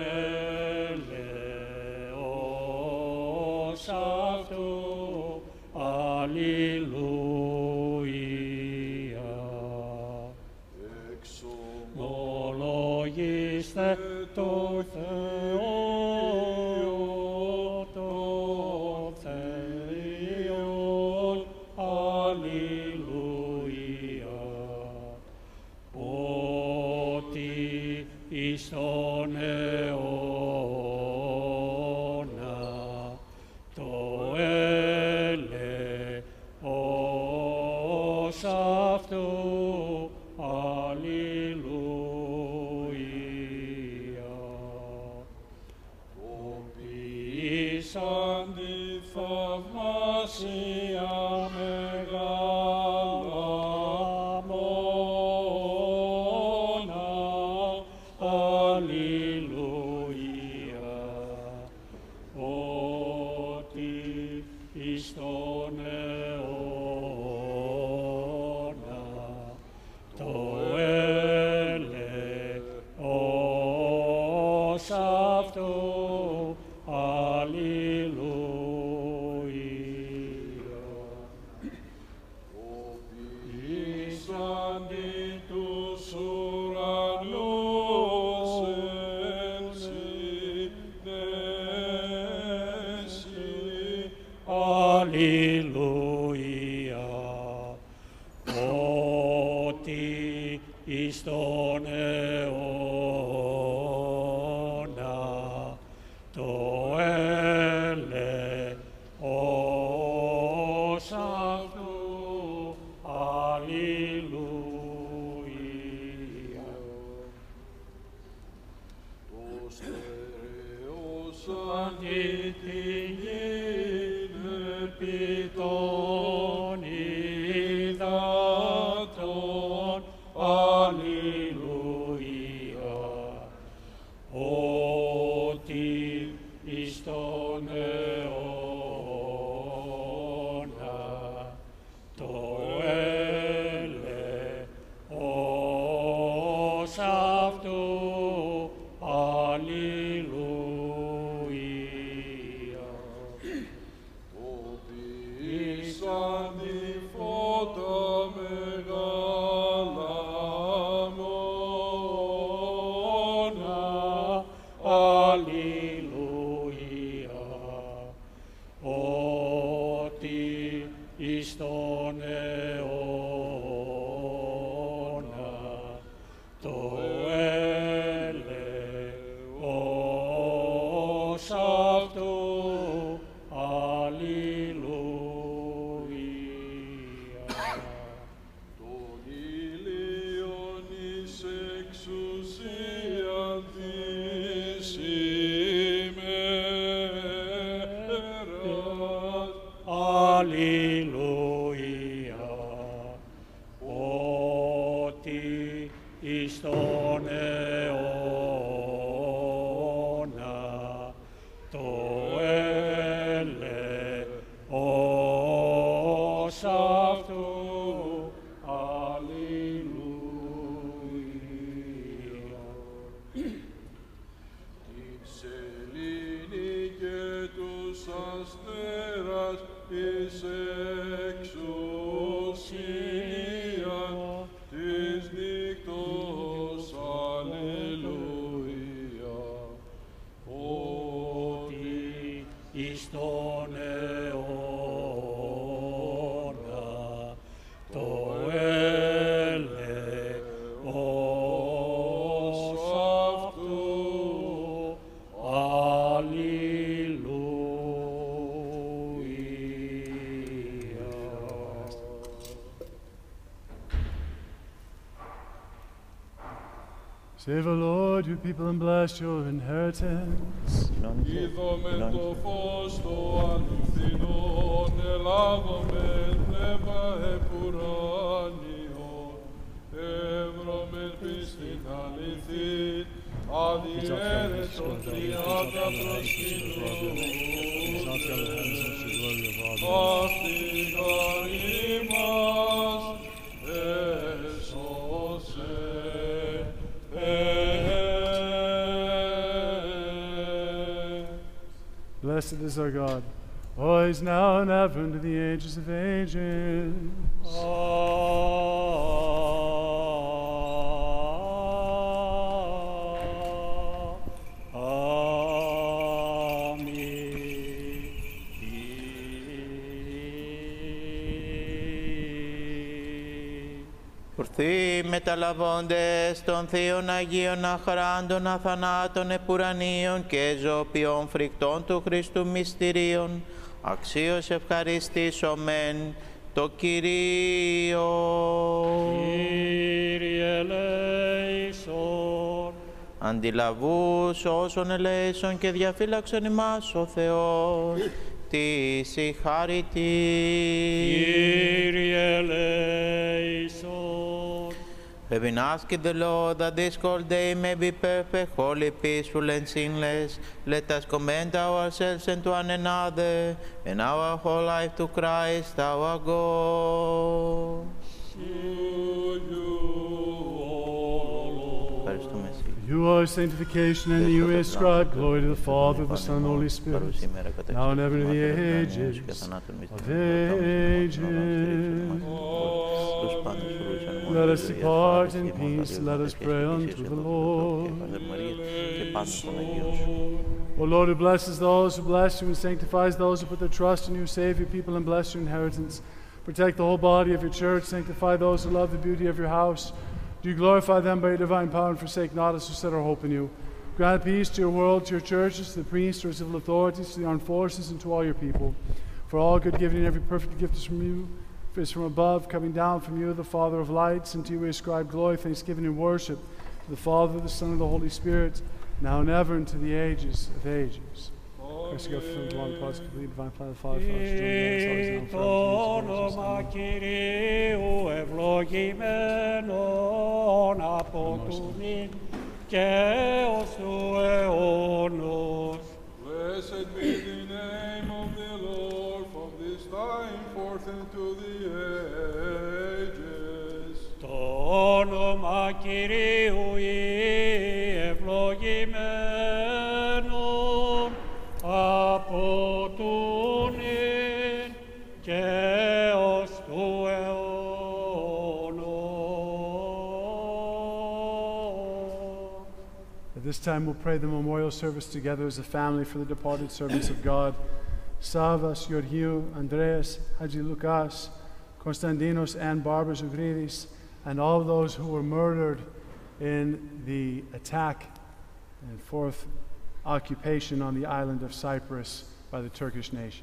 έλεος αυτού. Αλληλούια. Εξομολογήστε το Θεό, τον Θεόν. Αλληλούια. Ότι εις τον αιώνα το έλεος αυτού. Αλληλούια. Ποιήσαν τη θαυμάσια μεγάλα μόνα. Αλληλούια. Ότι εις τον αιώνα το έλεος αυτού. Αλληλούια. Ποιήσαντι τους ουρανούς εν συνέσει. Αλληλούια. Ότι εις τον αιώνα το έλεος αυτού. Αλληλούια. Το στερεώσαν τη γην επί των υδάτων. Αλληλούια. Ότι εις τον αιώνα το έλεος αυτού. Αλληλούια. Ποιήσαν τη φώτα μεγάλα μόνα. Αλληλούια. Ότι εις τον αιώνα το έλεος αυτού. Αλληλούια. Τον ήλιον εις εξουσίαν της ημέρας. Αλληλούια. Ότι εις τον αιώνα το έλεος αυτού. Αλληλούια. Την σελήνη και τους αστέρας εις εξουσίαν της νύκτος. Αλληλούια. Ότι εις τον αιώνα το έλεος αυτού. Αλληλούια. Save, O Lord, your people, and bless your inheritance. είδομεν το φως το αληθινόν, ελάβομεν πνεύμα επουράνιον, εύρωμεν πίστην αληθήν, αδιέρετον τριάτα προσκυνούμεν, αυτήν χαρή μας έσωσε. Blessed is our God, always, now, and ever, into the ages of ages. Ορθοί μεταλαβώντες των Θείων Αγίων Αχράντων αθανάτων επουρανίων και ζωπιών φρικτών του Χριστού μυστηρίων, αξίως ευχαριστήσομεν το Κυρίο. Κύριε ελέησον. Αντιλαβούς όσων ελέησον και διαφύλαξον ημάς ο Θεός, της η χάρητη. Κύριε ελέησον. Having asked the Lord that this whole day may be perfect, holy, peaceful, and sinless, let us commend ourselves and to one another and our whole life to Christ our God. You are sanctification, and you ascribe glory to the Father, the Son, and the Holy Spirit, now and ever in the ages of ages. Let us depart in peace, let us pray unto the Lord. O Lord, who blesses those who bless you and sanctifies those who put their trust in you, save your people and bless your inheritance. Protect the whole body of your church, sanctify those who love the beauty of your house. Do you glorify them by your divine power and forsake not us who set our hope in you. Grant peace to your world, to your churches, to the priests, to your civil authorities, to the armed forces, and to all your people. For all good giving and every perfect gift is from you, is from above, coming down from you, the Father of lights, and to you we ascribe glory, thanksgiving, and worship, to the Father, the Son, and the Holy Spirit, now and ever, into the ages of ages. Christ, God, fulfilled one plus complete divine plan of the Father, Father, Το όνομα Κυρίου ευλογημένον από του νυν και ως του αιώνος. Blessed be the name of the Lord from this time forth into the ages. Το όνομα Κυρίου ευλογημένον από του νυν και ως του αιώνος. At this time, we'll pray the memorial service together as a family for the departed servants of God. Savas, Georgiou, Andreas, Haji Lukas, Konstantinos, and Barbara Zougridis, and all those who were murdered in the attack and fourth occupation on the island of Cyprus by the Turkish nation.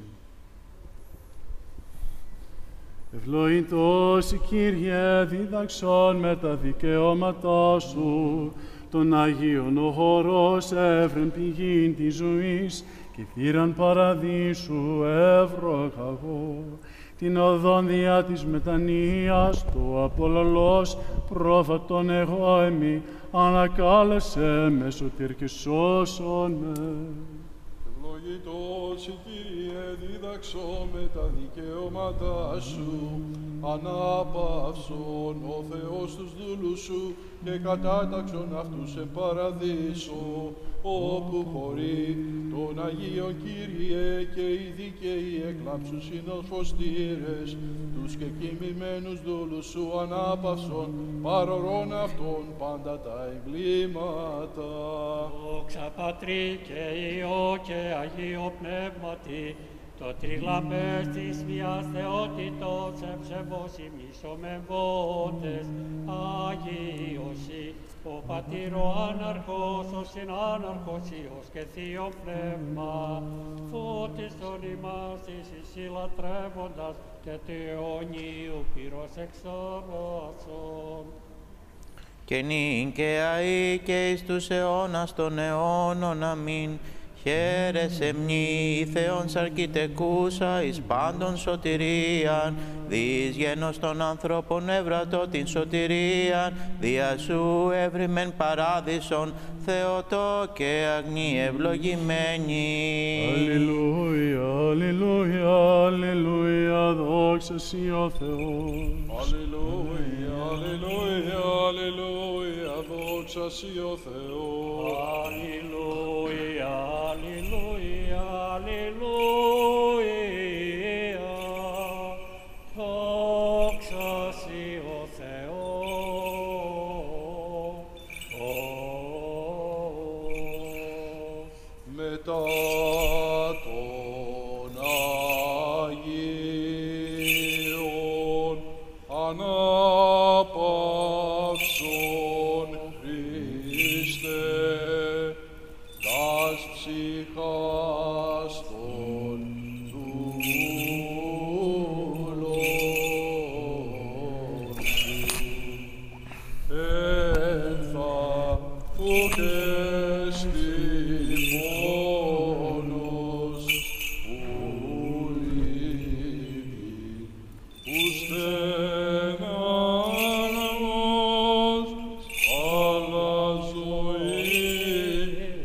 Ευλογητός η Κύριε δίδαξον με τα δικαιώματά σου, τον Αγίον ο χώρος εύρεν πηγήν της ζωής και θύραν παραδείσου ευρωχαγώ. Την οδόν διά της μετανοίας, το απολαλός πρόβατον εγώ εμεί, ανακάλεσε με σωτήρ και σώσον με. Ευλογητός η Κύριε δίδαξο με τα δικαιώματά σου, ανάπαυσον ο Θεός τους δούλους σου και κατάταξον αυτούς εν παραδείσο, όπου χωρεί τον Αγίον Κύριε και οι δίκαιοι εκλάψουν συνοσφοστήρες, τους και κοιμημένους δούλους σου ανάπαυσον, παρορών αυτών πάντα τα εγκλήματα. Δόξα Πατρί και Υιό και Αγίο Πνεύματι, το τριγλαμπές της Μιας Θεότητος ευσεβώς ημισομεμβότες, Αγίωσι, ο Πατήρ ο Άναρχος, ο Συνάναρχος Υιός και Θείο Πνεύμα, φώτισον ημάς εις εσύ λατρεύοντας και του αιωνίου πυρός εξαράσον. Και νυν και αεί και εις τους αιώνας των αιώνων, αμήν. Χαίρεσαι μνή, Θεόν σαρκιτεκούσα, εις πάντων σωτηρίαν, δις γένος των ανθρώπων εύρατο την σωτηρίαν, δια σου εύρημεν παράδεισον, Θεοτό και αγνή ευλογημένη. Αλληλούια, αλληλούια, αλληλούια, δόξα σοι ο Θεός. Αλληλούια, αλληλούια, αλληλούια, δόξα σοι ο Θεός. Αλληλούια, αλληλούια, αλληλούια, δόξα σοι ο Θεός. Μετά των Αγίων ανάπαυσον Χριστέ, τας ψυχάς των δούλων σου, ένθα ουκ εστι μόνος ουλίδι, ουστεν αναγός, αλλά ζωή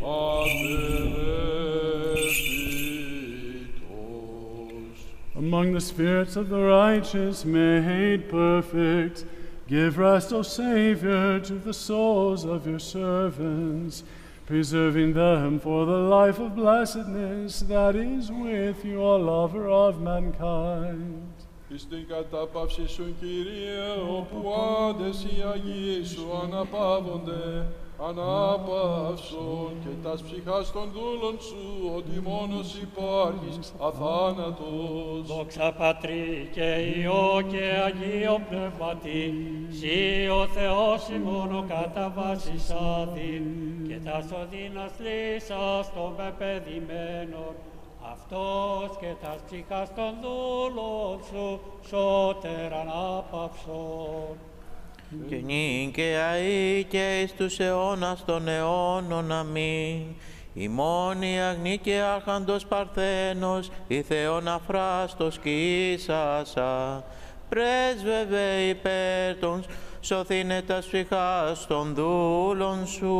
ατελεύτητος. Among the spirits of the righteous made perfect, give rest, O Savior, to the souls of your servants, preserving them for the life of blessedness that is with you, O lover of mankind. Εις την κατάπαυση σου, Κύριε, όπου άντες οι Αγίοι σου αναπαύονται, ανάπαυσον και τας ψυχάς των δούλων σου, ότι μόνος υπάρχεις αθάνατος. Δόξα Πατρί και Υιό και Αγίο Πνεύματι, Συ ο Θεός ημών ο κατά βάσης άδειν, και τας οδύνας λύσας των πεπαιδημένων, αυτός και τας ψυχάς των δούλων σου, σώτερ ανάπαυσον. Και νυν και αεί και εις τους αιώνας των αιώνων, αμήν. Ημών η αγνή και άρχαντος Παρθένος, η Θεόν αφράστος κι ίσασα, πρέσβευε υπέρ των σωθήνε τας ψυχάς των δούλων σου.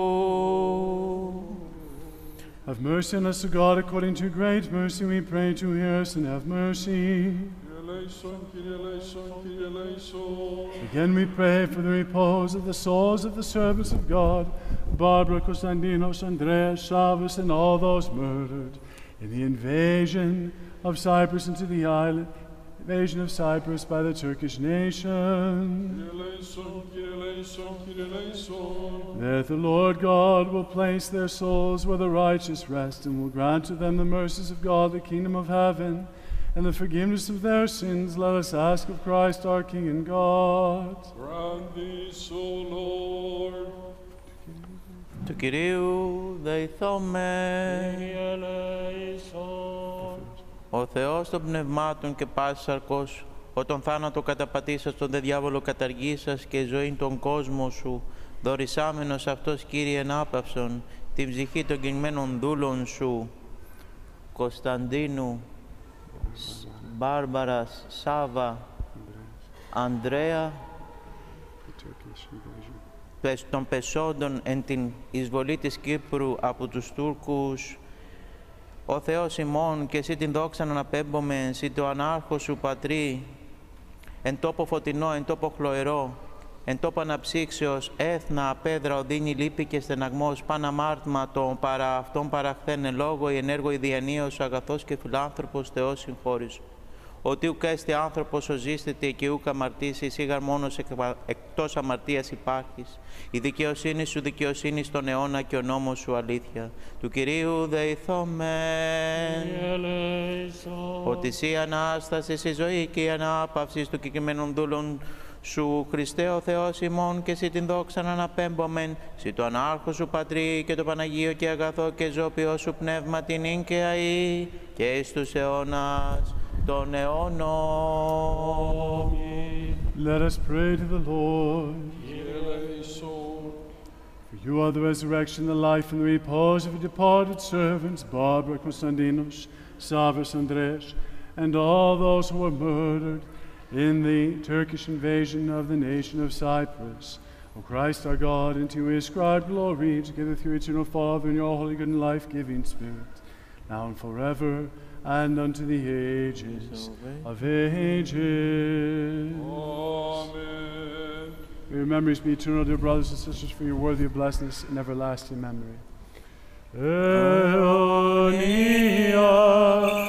Have mercy on us, O God, according to your great mercy, we pray to hear us and have mercy. Κύριε ελέησον, Κύριε ελέησον, Κύριε ελέησον. Again we pray for the repose of the souls of the servants of God, Barbara, Konstantinos, Andreas, Shabbos, and all those murdered in the invasion of Cyprus into the island, invasion of Cyprus by the Turkish nation. Κύριε ελέησον, Κύριε ελέησον, Κύριε ελέησον. That the Lord God will place their souls where the righteous rest and will grant to them the mercies of God, the kingdom of heaven, and the forgiveness of their sins. Let us ask of Christ our King and God. Grant this, O Lord. Του Κυρίου δεηθόμεν. Κύριε ελέησον. Ο Θεός των πνευμάτων και πάσης σαρκός, ο τον θάνατο καταπατήσας, τον δε διάβολο καταργήσας και ζωή τον κόσμο σου, δωρησάμενος αυτός, Κύριε, ενάπαυσον, την ψυχή των κινημένων δούλων σου, Κωνσταντίνου, Μπάρμπαρας, Σάβα, Ανδρέα, των πεσόντων εν την εισβολή της Κύπρου από τους Τούρκους. Ο Θεός ημών και εσύ την δόξα να αναπέμπομεν, εσύ το ανάρχο σου Πατρί, εν τόπο φωτεινό, εν τόπο χλωερό, εν τόπο αναψύξεως, έθνα, απέδρα, οδύνη, λύπη και στεναγμός, παν αμάρτημα των παρά αυτών παραχθένε λόγο, η ενέργο, η διανοίος, αγαθός και φιλάνθρωπος Θεός συγχώρης. Ότι ουκ έστι άνθρωπος ο ζήστητη και ουκ αμαρτήσει, σίγαρ μόνος εκτός αμαρτίας υπάρχεις. Η δικαιοσύνη σου δικαιοσύνη στον αιώνα και ο νόμος σου αλήθεια. Του Κυρίου δεηθόμεν. Ότι εσύ Ανάστασης, η ζωή και η ανάπαυση του κεκειμένων δούλων σου, Χριστέ ο Θεός ημών, και εσύ την δόξα να αναπέμπομεν, σοι το ανάρχο σου Πατρί και το Παναγίο και αγαθό και ζώπιο σου πνεύμα την νυν και αεί και εις τους αιώνας των αιώνων. Let us pray to the Lord. Κύριε ελέησον. For you are the resurrection, the life, and the repose of your departed servants, Barbara, Konstantinos, Savas, Andres, and all those who were murdered in the Turkish invasion of the nation of Cyprus. O Christ our God, into you we ascribe glory, together with your eternal Father and your holy, good, and life-giving Spirit, now and forever, and unto the ages of ages. Amen. May your memories be eternal, dear brothers and sisters, for your worthy of blessedness and everlasting memory. Eonia,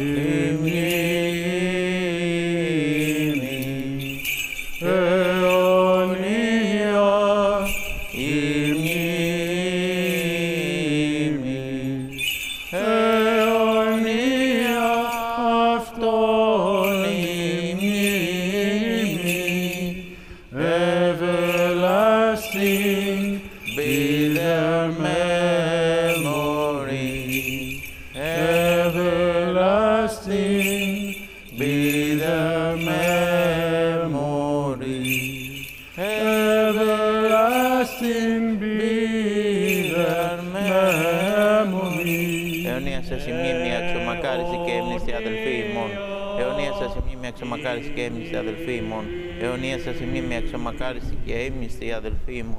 Imni, Eonia, Imni, Eonia, Afton, Imni, everlasting be their memory, everlasting be their memory, everlasting be their memory. Αιωνία σας η μνήμη αξιομακάριστη και έμνηστη αδελφοί ημών. Αιωνία σας η μνήμη αξιομακάριστη και έμνηστη αδελφοί ημών. Αιωνία σας η μνήμη αξιομακάριστη και έμνηστη αδελφοί ημών.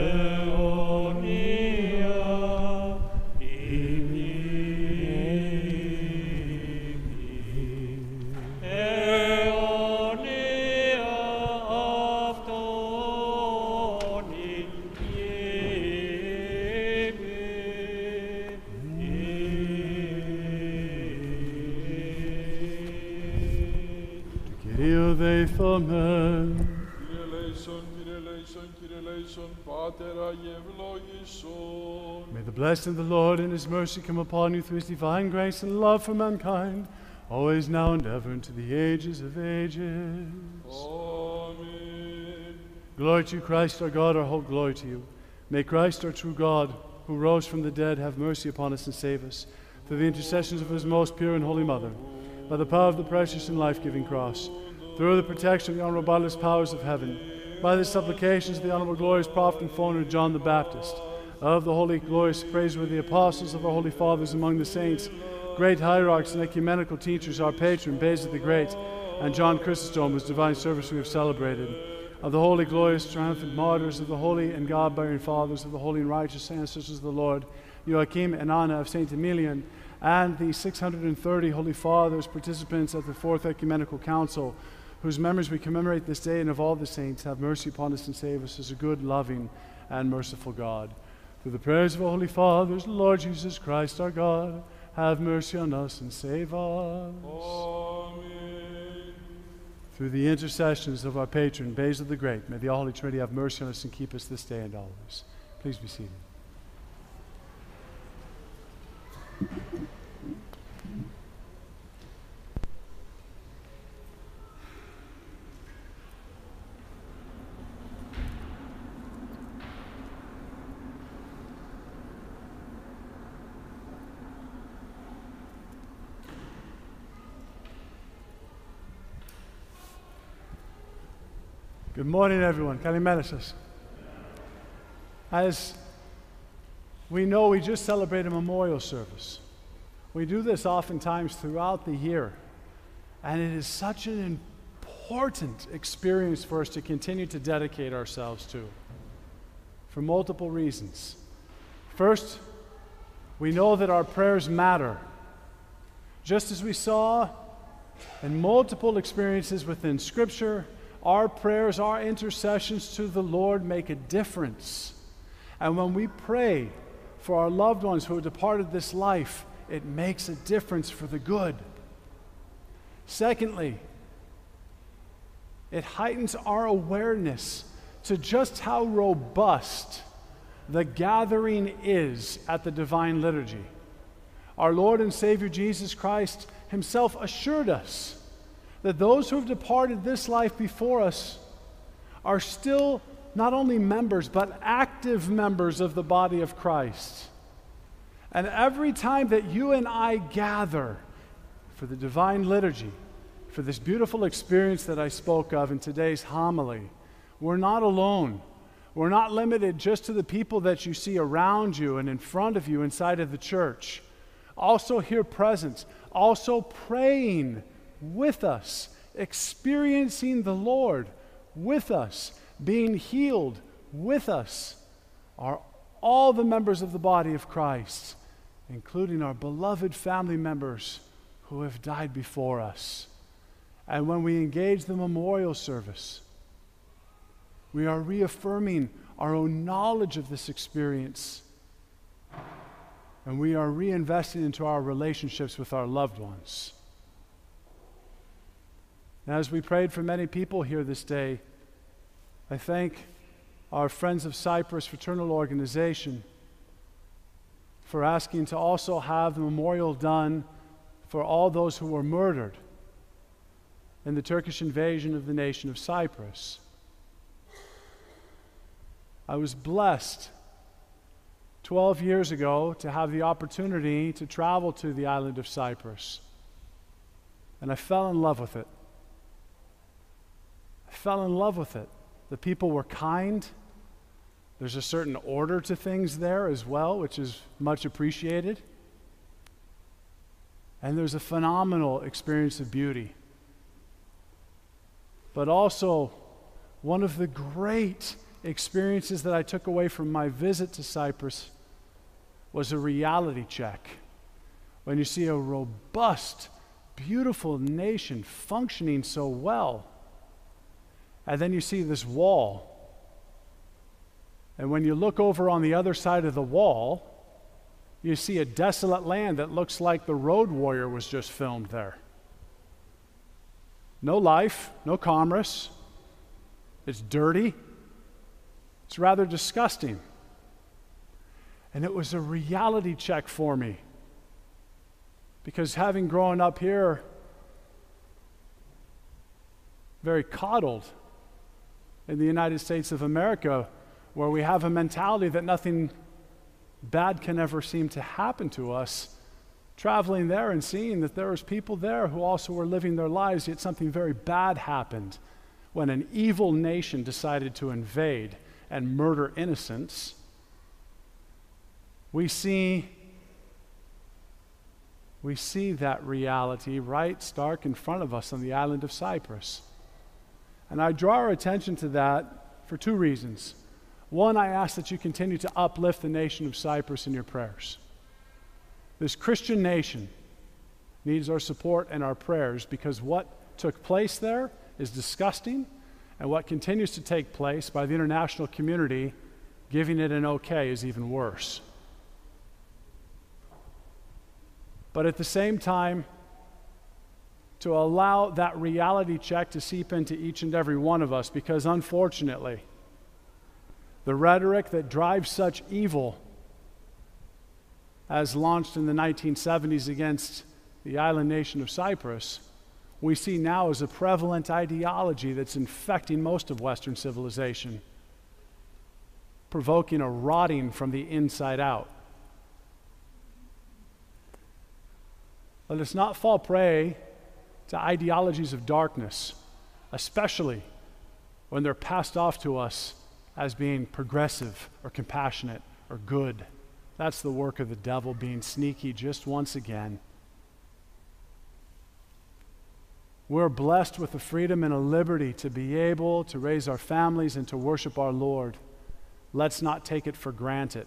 Amen. Kyrie eleison, Kyrie eleison, Kyrie eleison, Patera eυλογήσον. May the blessing of the Lord and his mercy come upon you through his divine grace and love for mankind, always now and ever into the ages of ages. Amen. Glory to you, Christ our God, our hope, glory to you. May Christ our true God, who rose from the dead, have mercy upon us and save us, through the intercessions of his most pure and holy mother, by the power of the precious and life-giving cross, through the protection of the honorable bodiless powers of heaven, by the supplications of the honorable glorious prophet and forerunner John the Baptist, of the holy, glorious, praiseworthy apostles of our holy fathers among the saints, great hierarchs and ecumenical teachers, our patron, Basil the Great, and John Chrysostom, whose divine service we have celebrated, of the holy, glorious, triumphant martyrs, of the holy and God-bearing fathers, of the holy and righteous ancestors of the Lord, Joachim and Anna of Saint Emilian, and the six hundred thirty holy fathers, participants at the Fourth Ecumenical Council, whose memories we commemorate this day, and of all the saints, have mercy upon us and save us as a good, loving, and merciful God. Through the prayers of our holy fathers, Lord Jesus Christ our God, have mercy on us and save us. Amen. Through the intercessions of our patron, Basil the Great, may the Holy Trinity have mercy on us and keep us this day and always. Please be seated. Good morning, everyone. Kalimera σας. As we know, we just celebrated a memorial service. We do this oftentimes throughout the year, and it is such an important experience for us to continue to dedicate ourselves to, for multiple reasons. First, we know that our prayers matter. Just as we saw in multiple experiences within Scripture, our prayers, our intercessions to the Lord make a difference. And when we pray for our loved ones who have departed this life, it makes a difference for the good. Secondly, it heightens our awareness to just how robust the gathering is at the divine liturgy. Our Lord and Savior Jesus Christ himself assured us that those who have departed this life before us are still not only members, but active members of the body of Christ. And every time that you and I gather for the divine liturgy, for this beautiful experience that I spoke of in today's homily, we're not alone. We're not limited just to the people that you see around you and in front of you inside of the church. Also here present, also praying with us, experiencing the Lord with us, being healed with us, are all the members of the body of Christ, including our beloved family members who have died before us. And when we engage the memorial service, we are reaffirming our own knowledge of this experience, and we are reinvesting into our relationships with our loved ones. And as we prayed for many people here this day, I thank our Friends of Cyprus Fraternal Organization for asking to also have the memorial done for all those who were murdered in the Turkish invasion of the nation of Cyprus. I was blessed twelve years ago to have the opportunity to travel to the island of Cyprus, and I fell in love with it. I fell in love with it. The people were kind. There's a certain order to things there as well, which is much appreciated. And there's a phenomenal experience of beauty. But also, one of the great experiences that I took away from my visit to Cyprus was a reality check. When you see a robust, beautiful nation functioning so well, and then you see this wall, and when you look over on the other side of the wall, you see a desolate land that looks like The Road Warrior was just filmed there. No life, no commerce. It's dirty. It's rather disgusting. And it was a reality check for me. Because having grown up here, very coddled in the United States of America, where we have a mentality that nothing bad can ever seem to happen to us, traveling there and seeing that there was people there who also were living their lives, yet something very bad happened when an evil nation decided to invade and murder innocents. We see, we see that reality right stark in front of us on the island of Cyprus. And I draw our attention to that for two reasons. One, I ask that you continue to uplift the nation of Cyprus in your prayers. This Christian nation needs our support and our prayers, because what took place there is disgusting, and what continues to take place by the international community giving it an okay is even worse. But at the same time, to allow that reality check to seep into each and every one of us, because unfortunately, the rhetoric that drives such evil, as launched in the nineteen seventies against the island nation of Cyprus, we see now as a prevalent ideology that's infecting most of Western civilization, provoking a rotting from the inside out. Let us not fall prey to ideologies of darkness, especially when they're passed off to us as being progressive or compassionate or good. That's the work of the devil, being sneaky just once again. We're blessed with the freedom and a liberty to be able to raise our families and to worship our Lord. Let's not take it for granted.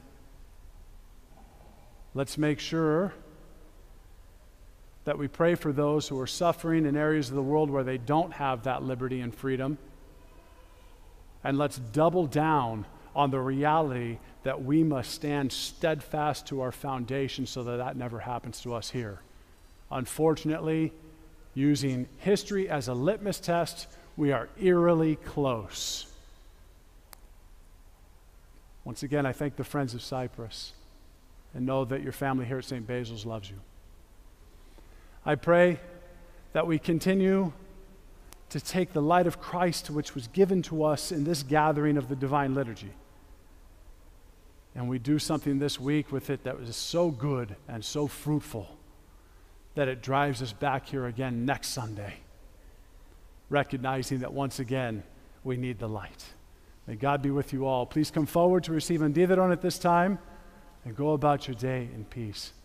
Let's make sure that we pray for those who are suffering in areas of the world where they don't have that liberty and freedom. And let's double down on the reality that we must stand steadfast to our foundation so that that never happens to us here. Unfortunately, using history as a litmus test, we are eerily close. Once again, I thank the Friends of Cyprus and know that your family here at Saint Basil's loves you. I pray that we continue to take the light of Christ, which was given to us in this gathering of the Divine Liturgy, and we do something this week with it that was so good and so fruitful that it drives us back here again next Sunday, recognizing that once again we need the light. May God be with you all. Please come forward to receive Andiveron at this time and go about your day in peace.